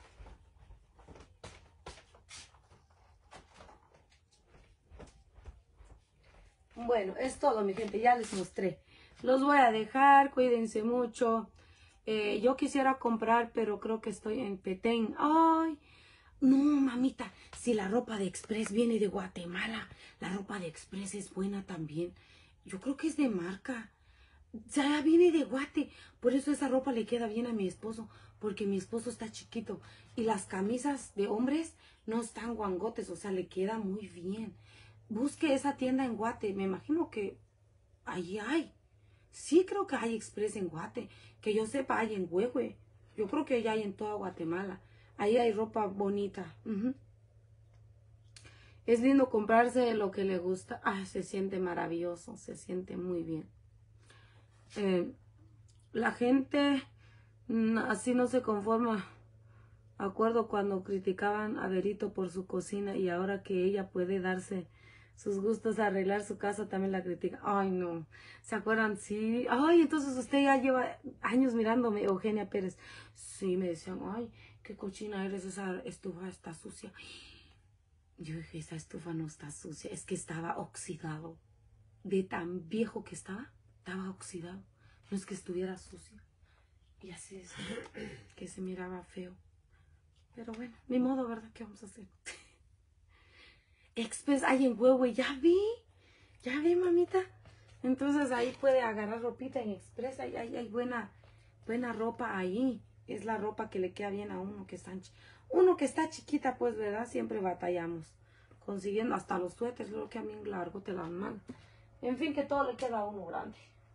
Bueno, es todo, mi gente, ya les mostré. Los voy a dejar, cuídense mucho. Eh, yo quisiera comprar, pero creo que estoy en Petén. Ay, no, mamita, si la ropa de Express viene de Guatemala, la ropa de Express es buena también. Yo creo que es de marca. Ya viene de Guate, por eso esa ropa le queda bien a mi esposo, porque mi esposo está chiquito y las camisas de hombres no están guangotes, o sea, le queda muy bien. Busque esa tienda en Guate, me imagino que allí hay. Sí, creo que hay Express en Guate, que yo sepa hay en Huehue. Yo creo que ya hay en toda Guatemala. Ahí hay ropa bonita. Uh-huh. Es lindo comprarse lo que le gusta. Ah, se siente maravilloso, se siente muy bien. Eh, la gente mm, así no se conforma. Acuerdo cuando criticaban a Verito por su cocina y ahora que ella puede darse sus gustos a arreglar su casa también la critica. Ay, no. ¿Se acuerdan? Sí. Ay, entonces usted ya lleva años mirándome, Eugenia Pérez. Sí, me decían, ay, qué cochina eres, esa estufa está sucia. Yo dije, esa estufa no está sucia, es que estaba oxidado. De tan viejo que estaba, estaba oxidado. No es que estuviera sucia. Y así es, que se miraba feo. Pero bueno, ni modo, ¿verdad? ¿Qué vamos a hacer? Express hay en Huehue, ya vi, ya vi, mamita. Entonces ahí puede agarrar ropita en Express, hay, hay, hay buena, buena ropa ahí. Es la ropa que le queda bien a uno que está, uno que está chiquita, pues, ¿verdad? Siempre batallamos consiguiendo hasta los suéteres, lo que a mí largo te la mano. En fin, que todo le queda a uno grande.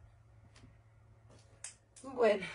Bueno,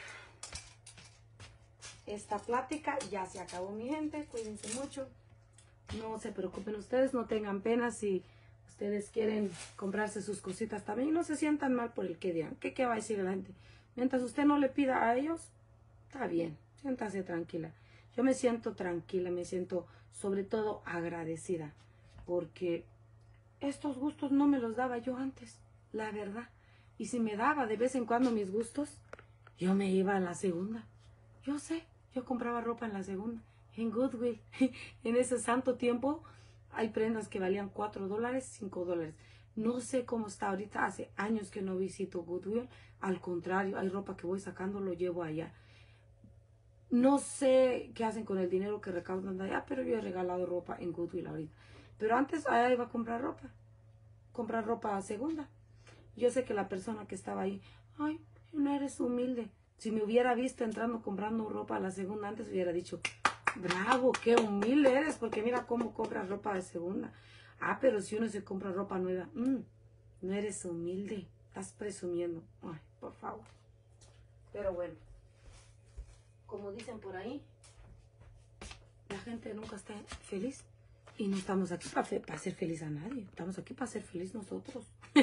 esta plática ya se acabó, mi gente. Cuídense mucho. No se preocupen ustedes, no tengan pena si ustedes quieren comprarse sus cositas también. No se sientan mal por el que dirán. ¿Qué, qué va a decir la gente? Mientras usted no le pida a ellos, está bien. Siéntase tranquila. Yo me siento tranquila, me siento sobre todo agradecida. Porque estos gustos no me los daba yo antes, la verdad. Y si me daba de vez en cuando mis gustos, yo me iba a la segunda. Yo sé, yo compraba ropa en la segunda. En Goodwill, en ese santo tiempo, hay prendas que valían cuatro dólares, cinco dólares. No sé cómo está ahorita, hace años que no visito Goodwill. Al contrario, hay ropa que voy sacando, lo llevo allá. No sé qué hacen con el dinero que recaudan de allá, pero yo he regalado ropa en Goodwill ahorita. Pero antes allá iba a comprar ropa, comprar ropa segunda. Yo sé que la persona que estaba ahí, ay, no eres humilde. Si me hubiera visto entrando comprando ropa a la segunda antes, hubiera dicho, bravo, qué humilde eres, porque mira cómo compras ropa de segunda. Ah, pero si uno se compra ropa nueva, mmm, no eres humilde, estás presumiendo. Ay, por favor. Pero bueno, como dicen por ahí, la gente nunca está feliz. Y no estamos aquí para, fe para ser feliz a nadie. Estamos aquí para ser feliz nosotros.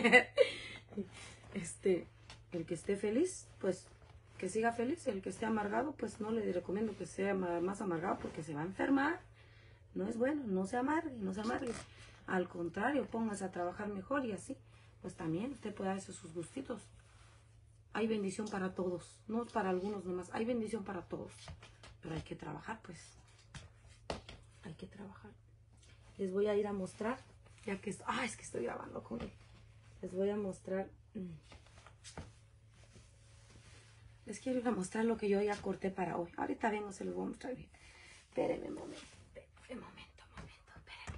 este, el que esté feliz, pues que siga feliz. El que esté amargado, pues no le recomiendo que sea más amargado porque se va a enfermar. No es bueno, no se amargue, no se amargue. Al contrario, póngase a trabajar mejor y así, pues también usted puede darse sus gustitos. Hay bendición para todos, no para algunos nomás. Hay bendición para todos. Pero hay que trabajar, pues. Hay que trabajar. Les voy a ir a mostrar, ya que... Ah, es que estoy grabando con él. Les voy a mostrar... Les quiero ir a mostrar lo que yo ya corté para hoy. Ahorita vengo, se los voy a mostrar bien. Espérenme un momento, espérenme un momento, un momento, espérenme.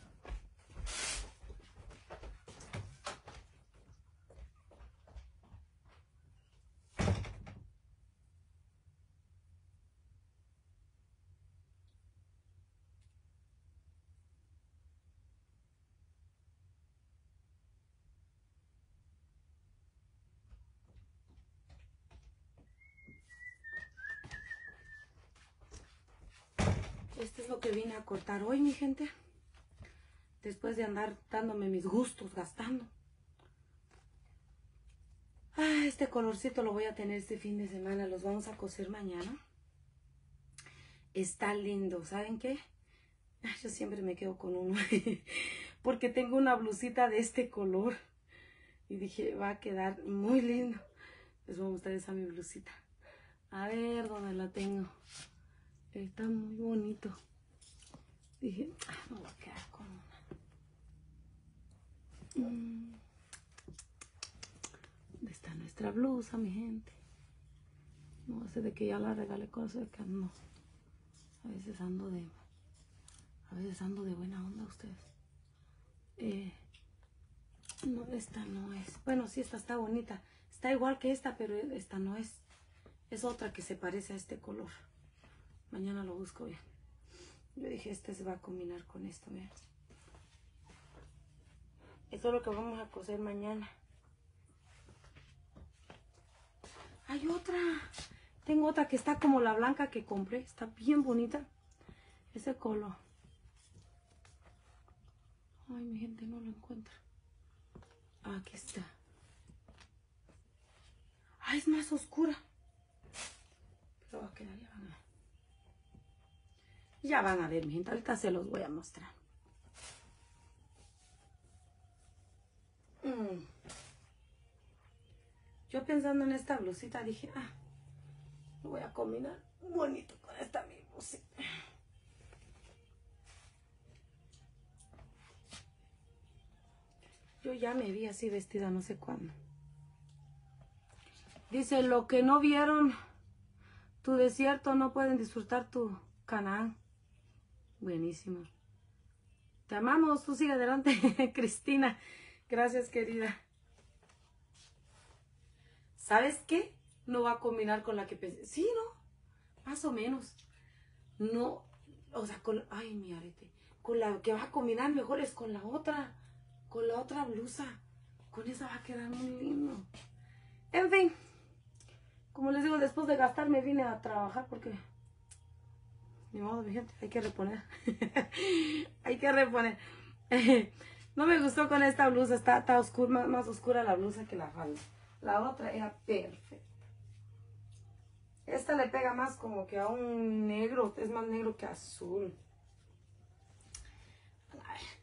Esto es lo que vine a cortar hoy, mi gente. Después de andar dándome mis gustos, gastando. Ah, este colorcito lo voy a tener este fin de semana. Los vamos a coser mañana. Está lindo. ¿Saben qué? Yo siempre me quedo con uno. Porque tengo una blusita de este color. Y dije, va a quedar muy lindo. Les voy a mostrar esa mi blusita. A ver dónde la tengo. Está muy bonito. Dije, ah, me voy a quedar con una. Mm. ¿Dónde está nuestra blusa, mi gente? No sé de que ya la regalé, cosas que no. A veces ando de... A veces ando de buena onda ustedes. Eh, no, esta no es. Bueno, sí, esta está bonita. Está igual que esta, pero esta no es. Es otra que se parece a este color. Mañana lo busco bien. Yo dije, este se va a combinar con esto, vean. Esto es lo que vamos a coser mañana. Hay otra. Tengo otra que está como la blanca que compré. Está bien bonita. Ese color. Ay, mi gente, no lo encuentro. Aquí está. Ay, es más oscura. Pero va a quedar, ya van a ver. Ya van a ver, mi gente. Ahorita se los voy a mostrar. Mm. Yo pensando en esta blusita dije, ah, lo voy a combinar bonito con esta mi blusita. Yo ya me vi así vestida no sé cuándo. Dice, lo que no vieron tu desierto no pueden disfrutar tu Canaán. Buenísimo. Te amamos, tú sigue adelante, Cristina. Gracias, querida. ¿Sabes qué? No va a combinar con la que pensé. Sí, ¿no? Más o menos. No, o sea, con... Ay, mi arete. Con la que va a combinar mejor es con la otra. Con la otra blusa. Con esa va a quedar muy lindo. En fin. Como les digo, después de gastar me vine a trabajar porque... Ni modo, mi gente, hay que reponer. Hay que reponer. No me gustó con esta blusa. Está, está oscura, más, más oscura la blusa que la falda. La otra era perfecta. Esta le pega más como que a un negro. Es más negro que azul. A ver.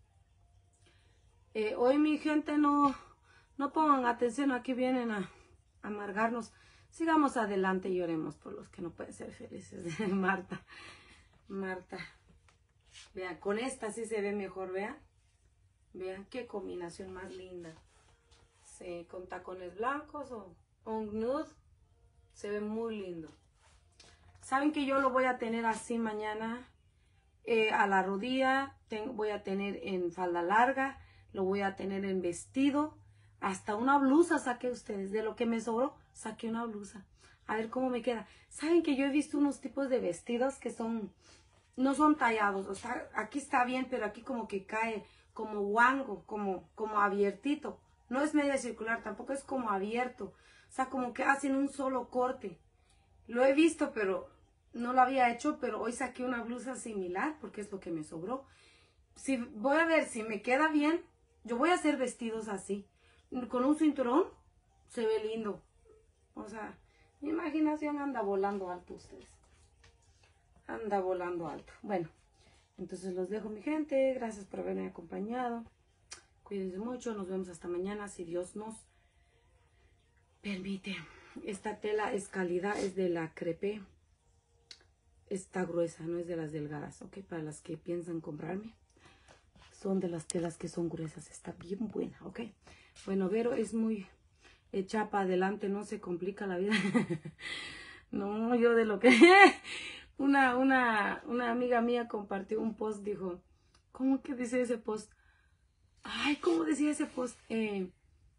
Eh, hoy mi gente no, no pongan atención, aquí vienen a, amargarnos. Sigamos adelante y oremos por los que no pueden ser felices. Marta, Marta. Vean, con esta sí se ve mejor, vean. Vean qué combinación más linda. Sí, con tacones blancos o, o un nude. Se ve muy lindo. Saben que yo lo voy a tener así mañana. Eh, a la rodilla. Tengo, voy a tener en falda larga. Lo voy a tener en vestido. Hasta una blusa saqué ustedes. De lo que me sobró, saqué una blusa. A ver cómo me queda. Saben que yo he visto unos tipos de vestidos que son... No son tallados. O sea, aquí está bien, pero aquí como que cae como guango, como, como abiertito. No es media circular, tampoco es como abierto. O sea, como que hacen un solo corte. Lo he visto, pero no lo había hecho. Pero hoy saqué una blusa similar porque es lo que me sobró. Si, voy a ver si me queda bien. Yo voy a hacer vestidos así. Con un cinturón se ve lindo. O sea, mi imaginación anda volando alto ustedes. Anda volando alto. Bueno, entonces los dejo, mi gente. Gracias por haberme acompañado. Cuídense mucho. Nos vemos hasta mañana si Dios nos permite. Esta tela es calidad, es de la crepé. Está gruesa, no es de las delgadas, ¿ok? Para las que piensan comprarme. Son de las telas que son gruesas. Está bien buena, ¿ok? Bueno, Vero es muy hecha para adelante. No se complica la vida. No, yo de lo que... Una, una, una amiga mía compartió un post, dijo, ¿cómo que dice ese post? Ay, ¿cómo decía ese post? Eh,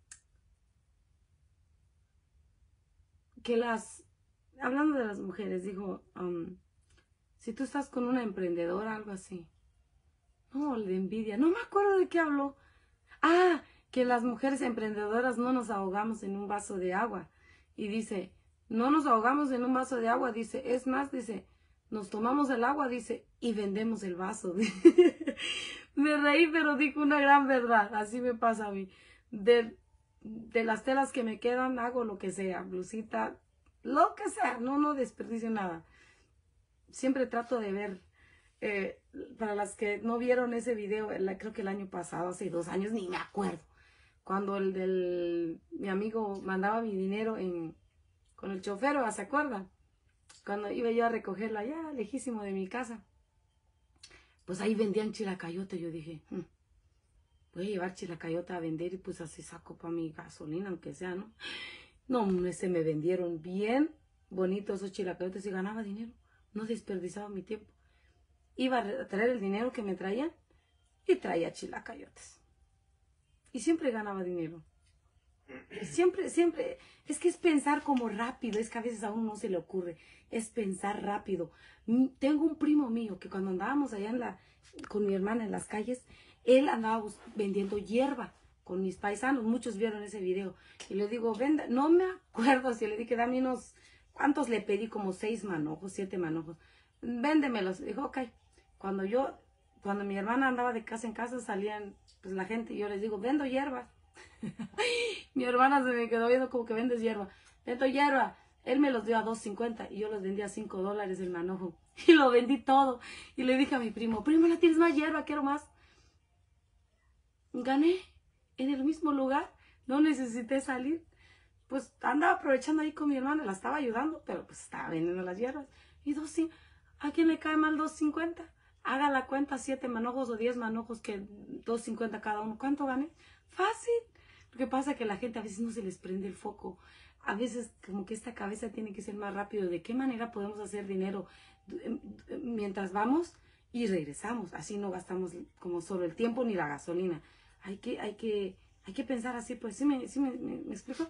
que las, hablando de las mujeres, dijo, um, si tú estás con una emprendedora, algo así. No, de envidia, no me acuerdo de qué habló. Ah, que las mujeres emprendedoras no nos ahogamos en un vaso de agua. Y dice, no nos ahogamos en un vaso de agua, dice, es más, dice, nos tomamos el agua, dice, y vendemos el vaso. Me reí, pero dijo una gran verdad. Así me pasa a mí. De, de las telas que me quedan, hago lo que sea. Blusita, lo que sea. No, no desperdicio nada. Siempre trato de ver. Eh, para las que no vieron ese video, la, creo que el año pasado, hace dos años, ni me acuerdo. Cuando el del, mi amigo mandaba mi dinero en, con el chofer, ¿se acuerdan? Cuando iba yo a recogerla allá, lejísimo de mi casa, pues ahí vendían chilacayota. Yo dije, hm, voy a llevar chilacayota a vender y pues así saco para mi gasolina, aunque sea, ¿no? No, se me vendieron bien bonitos esos chilacayotes y ganaba dinero. No desperdiciaba mi tiempo. Iba a traer el dinero que me traían y traía chilacayotes. Y siempre ganaba dinero. Siempre, siempre, es que es pensar como rápido, es que a veces a uno no se le ocurre, es pensar rápido. Tengo un primo mío que cuando andábamos allá en la, con mi hermana en las calles, él andaba vendiendo hierba con mis paisanos, muchos vieron ese video, y le digo, venda, no me acuerdo si le dije, dame unos, ¿cuántos le pedí? Como seis manojos, siete manojos, véndemelos. Dijo, ok. Cuando yo, cuando mi hermana andaba de casa en casa, salían pues la gente y yo les digo, vendo hierba. Mi hermana se me quedó viendo como que vendes hierba. Vendo hierba. Él me los dio a dos cincuenta y yo los vendí a cinco dólares el manojo. Y lo vendí todo. Y le dije a mi primo, primo, ¿no tienes más hierba? Quiero más. Gané en el mismo lugar. No necesité salir. Pues andaba aprovechando ahí con mi hermana. La estaba ayudando, pero pues estaba vendiendo las hierbas. Y dos, ¿a quién le cae mal dos cincuenta? Haga la cuenta, siete manojos o diez manojos, que dos cincuenta cada uno. ¿Cuánto gané? Fácil. Lo que pasa es que a la gente a veces no se les prende el foco. A veces como que esta cabeza tiene que ser más rápido. ¿De qué manera podemos hacer dinero mientras vamos y regresamos? Así no gastamos como solo el tiempo ni la gasolina. Hay que, hay que, hay que pensar así. Pues sí me, sí me, me, ¿me explico?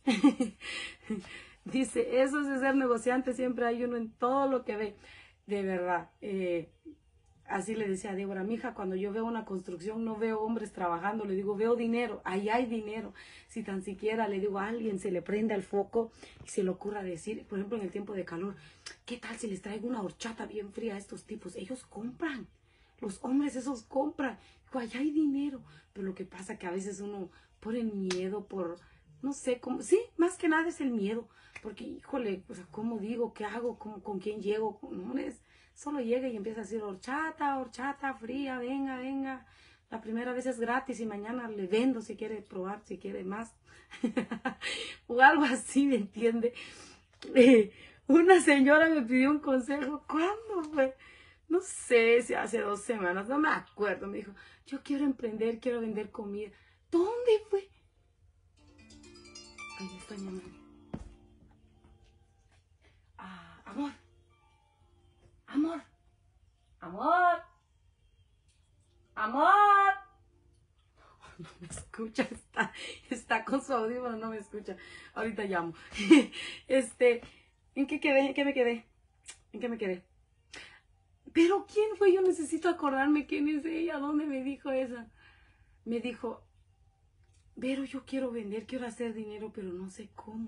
Dice, eso es de ser negociante. Siempre hay uno en todo lo que ve. De verdad. Eh, Así le decía a Débora, mija, cuando yo veo una construcción no veo hombres trabajando, le digo, veo dinero, ahí hay dinero. Si tan siquiera le digo a alguien se le prende el foco y se le ocurra decir, por ejemplo en el tiempo de calor, ¿qué tal si les traigo una horchata bien fría a estos tipos? Ellos compran, los hombres esos compran, digo, ahí hay dinero. Pero lo que pasa es que a veces uno pone miedo por, no sé, cómo, sí, más que nada es el miedo, porque híjole, o sea, ¿cómo digo? ¿Qué hago? ¿Cómo, ¿Con quién llego? No es... Solo llega y empieza a decir horchata, horchata, fría, venga, venga. La primera vez es gratis y mañana le vendo si quiere probar, si quiere más. O algo así, ¿me entiende? Eh, una señora me pidió un consejo. ¿Cuándo fue? No sé si hace dos semanas, no me acuerdo. Me dijo, yo quiero emprender, quiero vender comida. ¿Dónde fue? Ahí me están llamando. Ah, amor. Amor. Amor. Amor. No me escucha, está, está con su audífono, no me escucha. Ahorita llamo. Este, ¿en qué quedé? ¿En qué me quedé? ¿En qué me quedé? Pero ¿quién fue? Yo necesito acordarme quién es ella, ¿dónde me dijo esa? Me dijo, pero yo quiero vender, quiero hacer dinero, pero no sé cómo.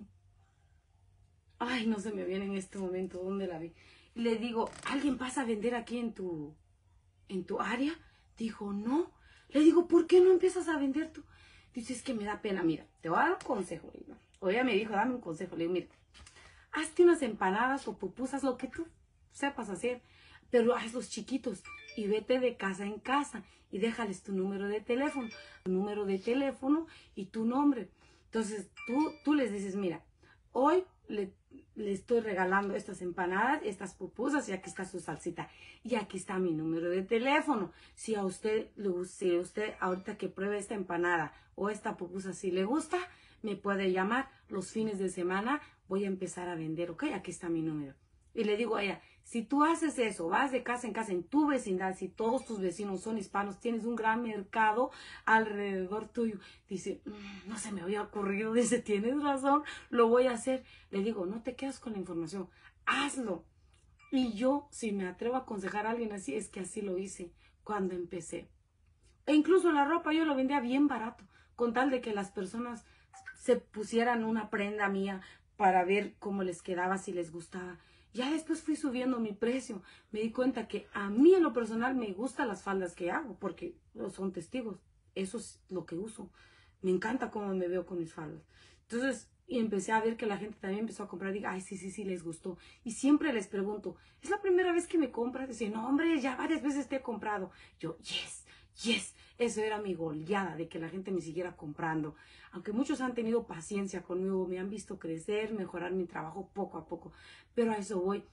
Ay, no se me viene en este momento, ¿dónde la vi? Y le digo, ¿alguien pasa a vender aquí en tu, en tu área? Dijo, no. Le digo, ¿por qué no empiezas a vender tú? Dice, es que me da pena. Mira, te voy a dar un consejo. O ella me dijo, dame un consejo. Le digo, mira, hazte unas empanadas o pupusas, lo que tú sepas hacer, pero hazlos chiquitos y vete de casa en casa y déjales tu número de teléfono, tu número de teléfono y tu nombre. Entonces, tú, tú les dices, mira, hoy le, le estoy regalando estas empanadas, estas pupusas, y aquí está su salsita. Y aquí está mi número de teléfono. Si a usted, si usted ahorita que pruebe esta empanada o esta pupusa, si le gusta, me puede llamar los fines de semana. Voy a empezar a vender, ¿ok? Aquí está mi número. Y le digo a ella, si tú haces eso, vas de casa en casa en tu vecindad, si todos tus vecinos son hispanos, tienes un gran mercado alrededor tuyo. Dice, mmm, no se me había ocurrido. Dice, tienes razón, lo voy a hacer. Le digo, no te quedes con la información, hazlo. Y yo, si me atrevo a aconsejar a alguien así, es que así lo hice cuando empecé. E incluso la ropa yo lo vendía bien barato, con tal de que las personas se pusieran una prenda mía para ver cómo les quedaba, si les gustaba. Ya después fui subiendo mi precio. Me di cuenta que a mí en lo personal me gustan las faldas que hago, porque son testigos. Eso es lo que uso. Me encanta cómo me veo con mis faldas. Entonces, y empecé a ver que la gente también empezó a comprar. Diga, ay, sí, sí, sí, les gustó. Y siempre les pregunto, ¿es la primera vez que me compras? Dicen, no, hombre, ya varias veces te he comprado. Yo, yes, yes. Eso era mi goleada, de que la gente me siguiera comprando. Aunque muchos han tenido paciencia conmigo, me han visto crecer, mejorar mi trabajo poco a poco. Pero a eso voy.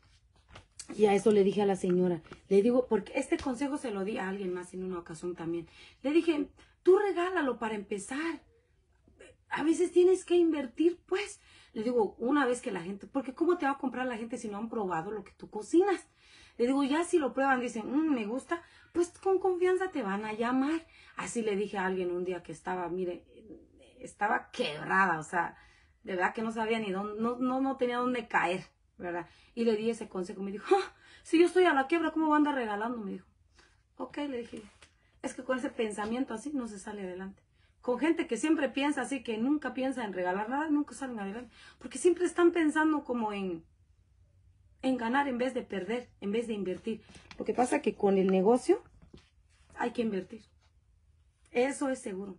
Y a eso le dije a la señora. Le digo, porque este consejo se lo di a alguien más en una ocasión también. Le dije, tú regálalo para empezar. A veces tienes que invertir, pues. Le digo, una vez que la gente, porque ¿cómo te va a comprar la gente si no han probado lo que tú cocinas? Le digo, ya si lo prueban, dicen, mmm, me gusta, pues con confianza te van a llamar. Así le dije a alguien un día que estaba, mire, estaba quebrada, o sea, de verdad que no sabía ni dónde, no, no, no tenía dónde caer, ¿verdad? Y le di ese consejo, me dijo, ah, si yo estoy a la quiebra, ¿cómo va a andar regalando? Me dijo, ok, le dije, es que con ese pensamiento así no se sale adelante. Con gente que siempre piensa así, que nunca piensa en regalar nada, nunca salen adelante, porque siempre están pensando como en, en ganar en vez de perder, en vez de invertir. Lo que pasa es que con el negocio hay que invertir, eso es seguro.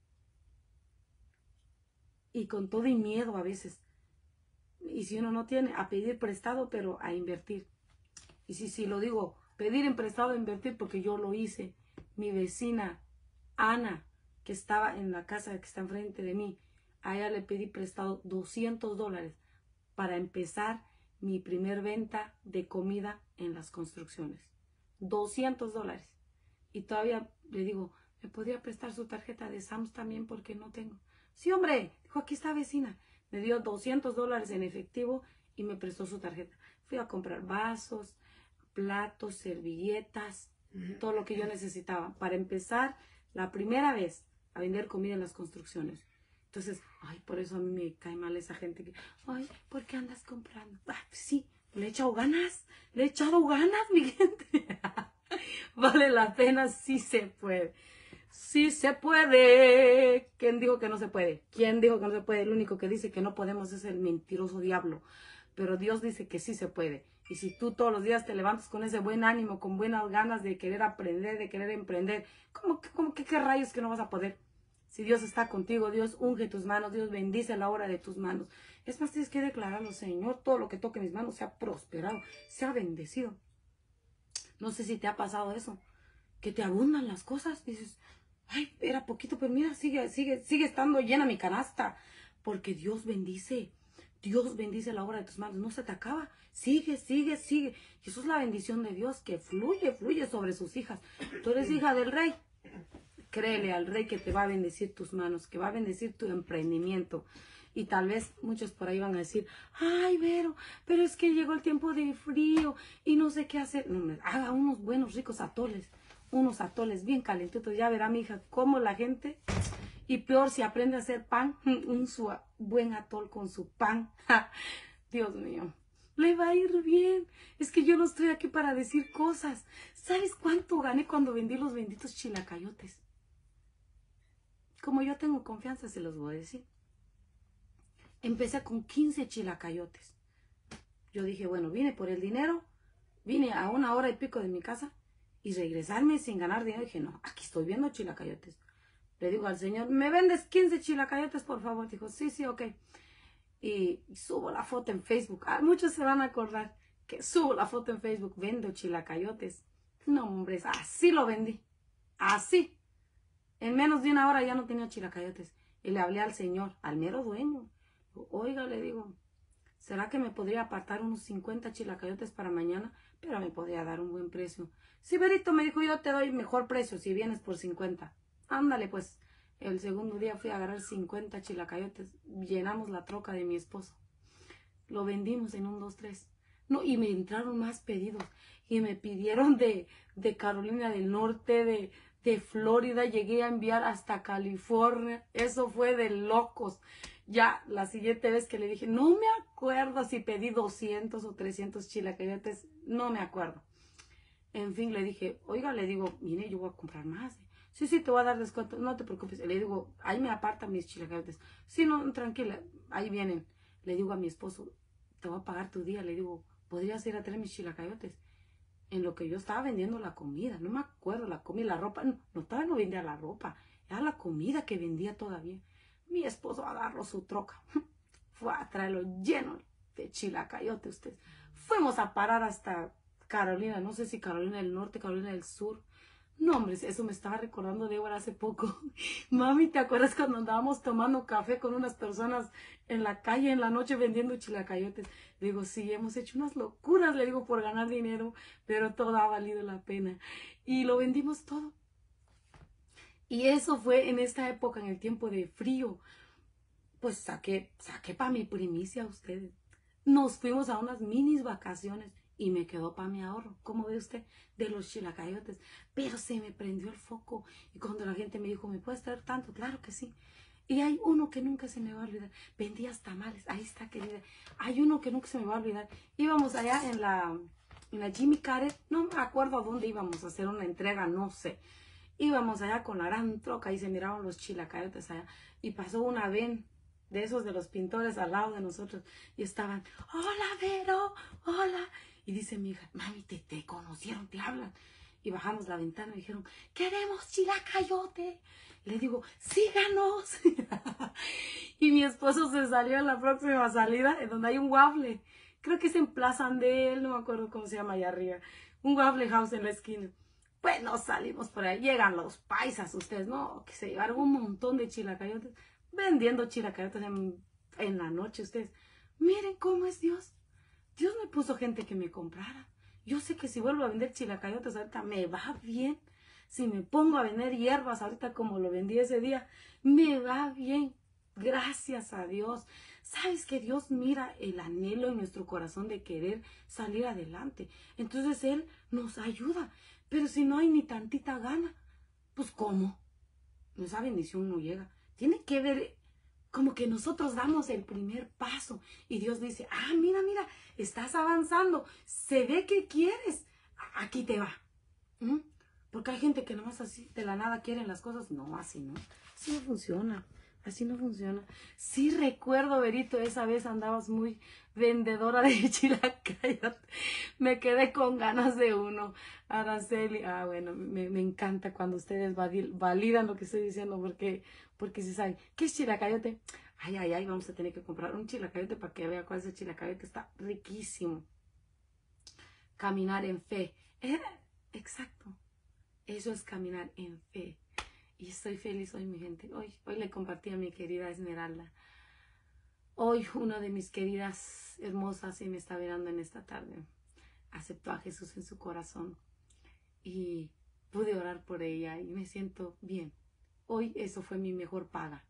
Y con todo y miedo a veces. Y si uno no tiene, a pedir prestado, pero a invertir. Y si, si lo digo, pedir en prestado, invertir, porque yo lo hice. Mi vecina, Ana, que estaba en la casa que está enfrente de mí, a ella le pedí prestado doscientos dólares para empezar mi primer venta de comida en las construcciones. doscientos dólares. Y todavía le digo, ¿me podría prestar su tarjeta de Sams también? Porque no tengo. Sí, hombre, dijo, aquí está vecina. Me dio doscientos dólares en efectivo y me prestó su tarjeta. Fui a comprar vasos, platos, servilletas, todo lo que yo necesitaba para empezar la primera vez a vender comida en las construcciones. Entonces, ay, por eso a mí me cae mal esa gente que, ay, ¿por qué andas comprando? Ah, sí, le he echado ganas, le he echado ganas, mi gente. Vale la pena, sí se puede. Sí se puede. ¿Quién dijo que no se puede? ¿Quién dijo que no se puede? El único que dice que no podemos es el mentiroso diablo. Pero Dios dice que sí se puede. Y si tú todos los días te levantas con ese buen ánimo, con buenas ganas de querer aprender, de querer emprender, ¿cómo, cómo que qué rayos que no vas a poder? Si Dios está contigo, Dios unge tus manos, Dios bendice la obra de tus manos. Es más, tienes que declararlo, Señor, todo lo que toque mis manos sea prosperado, sea bendecido. No sé si te ha pasado eso. que te abundan las cosas. Dices, ay, era poquito, pero mira, sigue, sigue, sigue estando llena mi canasta. Porque Dios bendice. Dios bendice la obra de tus manos. No se te acaba. Sigue, sigue, sigue. Y eso es la bendición de Dios que fluye, fluye sobre sus hijas. Tú eres hija del rey. Créele al rey que te va a bendecir tus manos, que va a bendecir tu emprendimiento. Y tal vez muchos por ahí van a decir, ay, Vero, pero es que llegó el tiempo de frío y no sé qué hacer. No, no, haga unos buenos, ricos atoles, unos atoles bien calentitos. Ya verá, mi hija, cómo la gente, y peor si aprende a hacer pan, un su, buen atol con su pan. Dios mío, le va a ir bien. Es que yo no estoy aquí para decir cosas. ¿Sabes cuánto gané cuando vendí los benditos chilacayotes? Como yo tengo confianza, se los voy a decir. Empecé con quince chilacayotes. Yo dije, bueno, vine por el dinero, vine a una hora y pico de mi casa y regresarme sin ganar dinero. Dije, no, aquí estoy viendo chilacayotes. Le digo al señor, ¿me vendes quince chilacayotes, por favor? Dijo, sí, sí, ok. Y, y subo la foto en Facebook. Ah, muchos se van a acordar que subo la foto en Facebook, vendo chilacayotes. No, hombre, así lo vendí. Así. En menos de una hora ya no tenía chilacayotes. Y le hablé al señor, al mero dueño. Oiga, le digo, ¿será que me podría apartar unos cincuenta chilacayotes para mañana? Pero me podría dar un buen precio. Sí, Berito, me dijo, yo te doy mejor precio si vienes por cincuenta. Ándale, pues. El segundo día fui a agarrar cincuenta chilacayotes. Llenamos la troca de mi esposo. Lo vendimos en un, dos, tres. No, y me entraron más pedidos. Y me pidieron de, de Carolina del Norte, de, de Florida. Llegué a enviar hasta California. Eso fue de locos. Ya la siguiente vez que le dije, no me acuerdo si pedí doscientos o trescientos chilacayotes. No me acuerdo. En fin, le dije, oiga, le digo, mire, yo voy a comprar más. Sí, sí, te voy a dar descuento, no te preocupes. Le digo, ahí me apartan mis chilacayotes. Sí, no, tranquila, ahí vienen. Le digo a mi esposo, te voy a pagar tu día. Le digo, ¿podrías ir a traer mis chilacayotes? En lo que yo estaba vendiendo la comida, no me acuerdo, la comida, la ropa, no, no todavía no vendía la ropa, era la comida que vendía todavía. Mi esposo agarró su troca, fue a traerlo lleno de chilacayote usted. Fuimos a parar hasta Carolina, no sé si Carolina del Norte, Carolina del Sur. No, hombre, eso me estaba recordando Débora hace poco. Mami, ¿te acuerdas cuando andábamos tomando café con unas personas en la calle en la noche vendiendo chilacayotes? Le digo, sí, hemos hecho unas locuras, le digo, por ganar dinero, pero todo ha valido la pena. Y lo vendimos todo. Y eso fue en esta época, en el tiempo de frío. Pues saqué, saqué para mi primicia a ustedes. Nos fuimos a unas minis vacaciones. Y me quedó para mi ahorro, como ve usted, de los chilacayotes. Pero se me prendió el foco. Y cuando la gente me dijo, ¿me puedes traer tanto? Claro que sí. Y hay uno que nunca se me va a olvidar. Vendías tamales. Ahí está, querida. Hay uno que nunca se me va a olvidar. Íbamos allá en la, en la Jimmy Carter. No me acuerdo a dónde íbamos a hacer una entrega, no sé. Íbamos allá con la gran troca y se miraban los chilacayotes allá. Y pasó una ven de esos de los pintores al lado de nosotros. Y estaban, hola, Vero, hola. Y dice mi hija, mami, te, te conocieron, te hablan. Y bajamos la ventana y dijeron, queremos chilacayote. Le digo, síganos. Y mi esposo se salió en la próxima salida, en donde hay un waffle. Creo que es en Plaza Andel, no me acuerdo cómo se llama allá arriba. Un waffle house en la esquina. Pues nos salimos por ahí. Llegan los paisas, ustedes, ¿no? Que se llevaron un montón de chilacayotes. Vendiendo chilacayotes en, en la noche, ustedes. Miren cómo es Dios. Dios me puso gente que me comprara. Yo sé que si vuelvo a vender chilacayotes ahorita me va bien. Si me pongo a vender hierbas ahorita como lo vendí ese día, me va bien. Gracias a Dios. Sabes que Dios mira el anhelo en nuestro corazón de querer salir adelante. Entonces Él nos ayuda. Pero si no hay ni tantita gana, pues ¿cómo? Esa bendición no llega. Tiene que ver como que nosotros damos el primer paso y Dios dice, ah, mira, mira, estás avanzando, se ve que quieres, aquí te va. ¿Mm? Porque hay gente que nomás así de la nada quieren las cosas. No, así no, así no funciona, así no funciona. Sí recuerdo, Verito, esa vez andabas muy vendedora de chilacayote. Me quedé con ganas de uno. Araceli, ah, bueno, me, me encanta cuando ustedes validan lo que estoy diciendo, porque, porque si saben, ¿qué es chilacayote? Ay, ay, ay, vamos a tener que comprar un chilacayote para que vea cuál es el chilacayote. Está riquísimo. Caminar en fe. Era, exacto. Eso es caminar en fe. Y estoy feliz hoy, mi gente. Hoy, hoy le compartí a mi querida Esmeralda. Hoy una de mis queridas hermosas y me está mirando en esta tarde. Aceptó a Jesús en su corazón. Y pude orar por ella y me siento bien. Hoy eso fue mi mejor paga.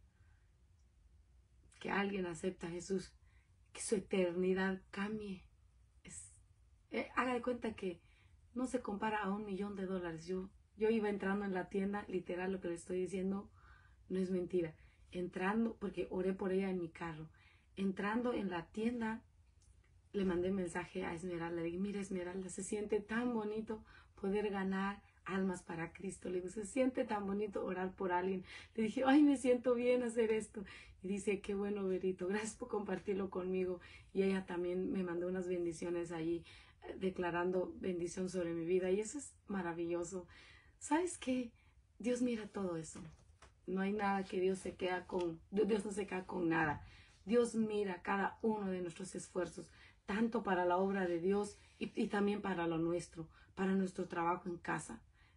Que alguien acepte a Jesús. Que su eternidad cambie. Es, eh, haga de cuenta que no se compara a un millón de dólares. Yo, yo iba entrando en la tienda, literal lo que le estoy diciendo no es mentira. Entrando, porque oré por ella en mi carro. Entrando en la tienda, le mandé mensaje a Esmeralda. Le dije, mira Esmeralda, se siente tan bonito poder ganar almas para Cristo. Le digo, se siente tan bonito orar por alguien. Le dije, ay, me siento bien hacer esto. Y dice, qué bueno, Berito, gracias por compartirlo conmigo. Y ella también me mandó unas bendiciones allí, eh, declarando bendición sobre mi vida. Y eso es maravilloso. ¿Sabes qué? Dios mira todo eso. No hay nada que Dios se queda con, Dios no se queda con nada. Dios mira cada uno de nuestros esfuerzos, tanto para la obra de Dios y, y también para lo nuestro, para nuestro trabajo en casa.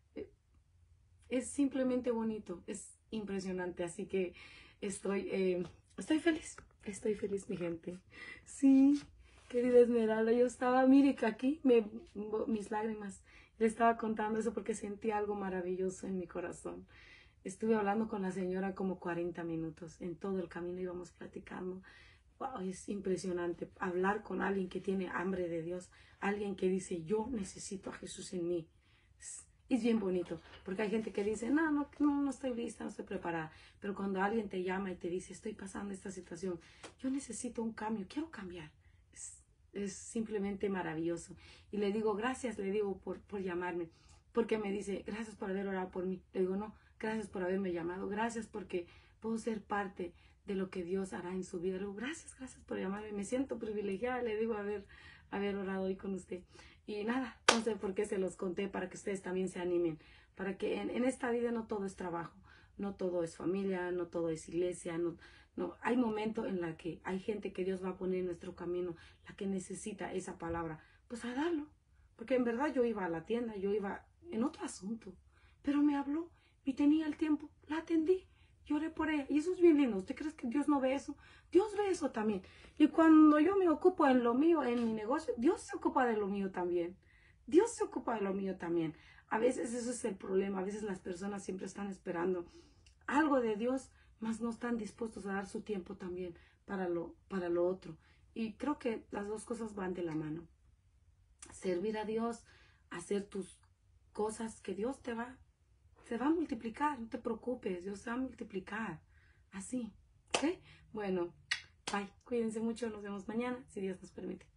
Es simplemente bonito, es impresionante, así que estoy, eh, estoy feliz, estoy feliz, mi gente. Sí, querida Esmeralda, yo estaba, mire que aquí me, mis lágrimas, le estaba contando eso porque sentí algo maravilloso en mi corazón. Estuve hablando con la señora como cuarenta minutos, en todo el camino íbamos platicando. Wow, es impresionante hablar con alguien que tiene hambre de Dios, alguien que dice, yo necesito a Jesús en mí. Es, es bien bonito, porque hay gente que dice, no, no, no, no estoy lista, no estoy preparada. Pero cuando alguien te llama y te dice, estoy pasando esta situación, yo necesito un cambio, quiero cambiar. Es, es simplemente maravilloso. Y le digo, gracias, le digo, por, por llamarme. Porque me dice, gracias por haber orado por mí. Le digo, no, gracias por haberme llamado, gracias porque puedo ser parte de lo que Dios hará en su vida. Le digo, gracias, gracias por llamarme, me siento privilegiada, le digo, haber, haber orado hoy con usted. Y nada, no sé por qué se los conté, para que ustedes también se animen, para que en, en esta vida no todo es trabajo, no todo es familia, no todo es iglesia, no, no, hay momentos en la que hay gente que Dios va a poner en nuestro camino, la que necesita esa palabra, pues a darlo, porque en verdad yo iba a la tienda, yo iba en otro asunto, pero me habló y tenía el tiempo, la atendí, lloré por ella, y eso es bien lindo. ¿Usted cree que Dios no ve eso? Dios ve eso también. Y cuando yo me ocupo en lo mío, en mi negocio, Dios se ocupa de lo mío también. Dios se ocupa de lo mío también. A veces eso es el problema, a veces las personas siempre están esperando algo de Dios, mas no están dispuestos a dar su tiempo también para lo, para lo otro. Y creo que las dos cosas van de la mano. Servir a Dios, hacer tus cosas que Dios te va se va a multiplicar, no te preocupes, Dios se va a multiplicar, así, ¿ok? Bueno, bye, cuídense mucho, nos vemos mañana, si Dios nos permite.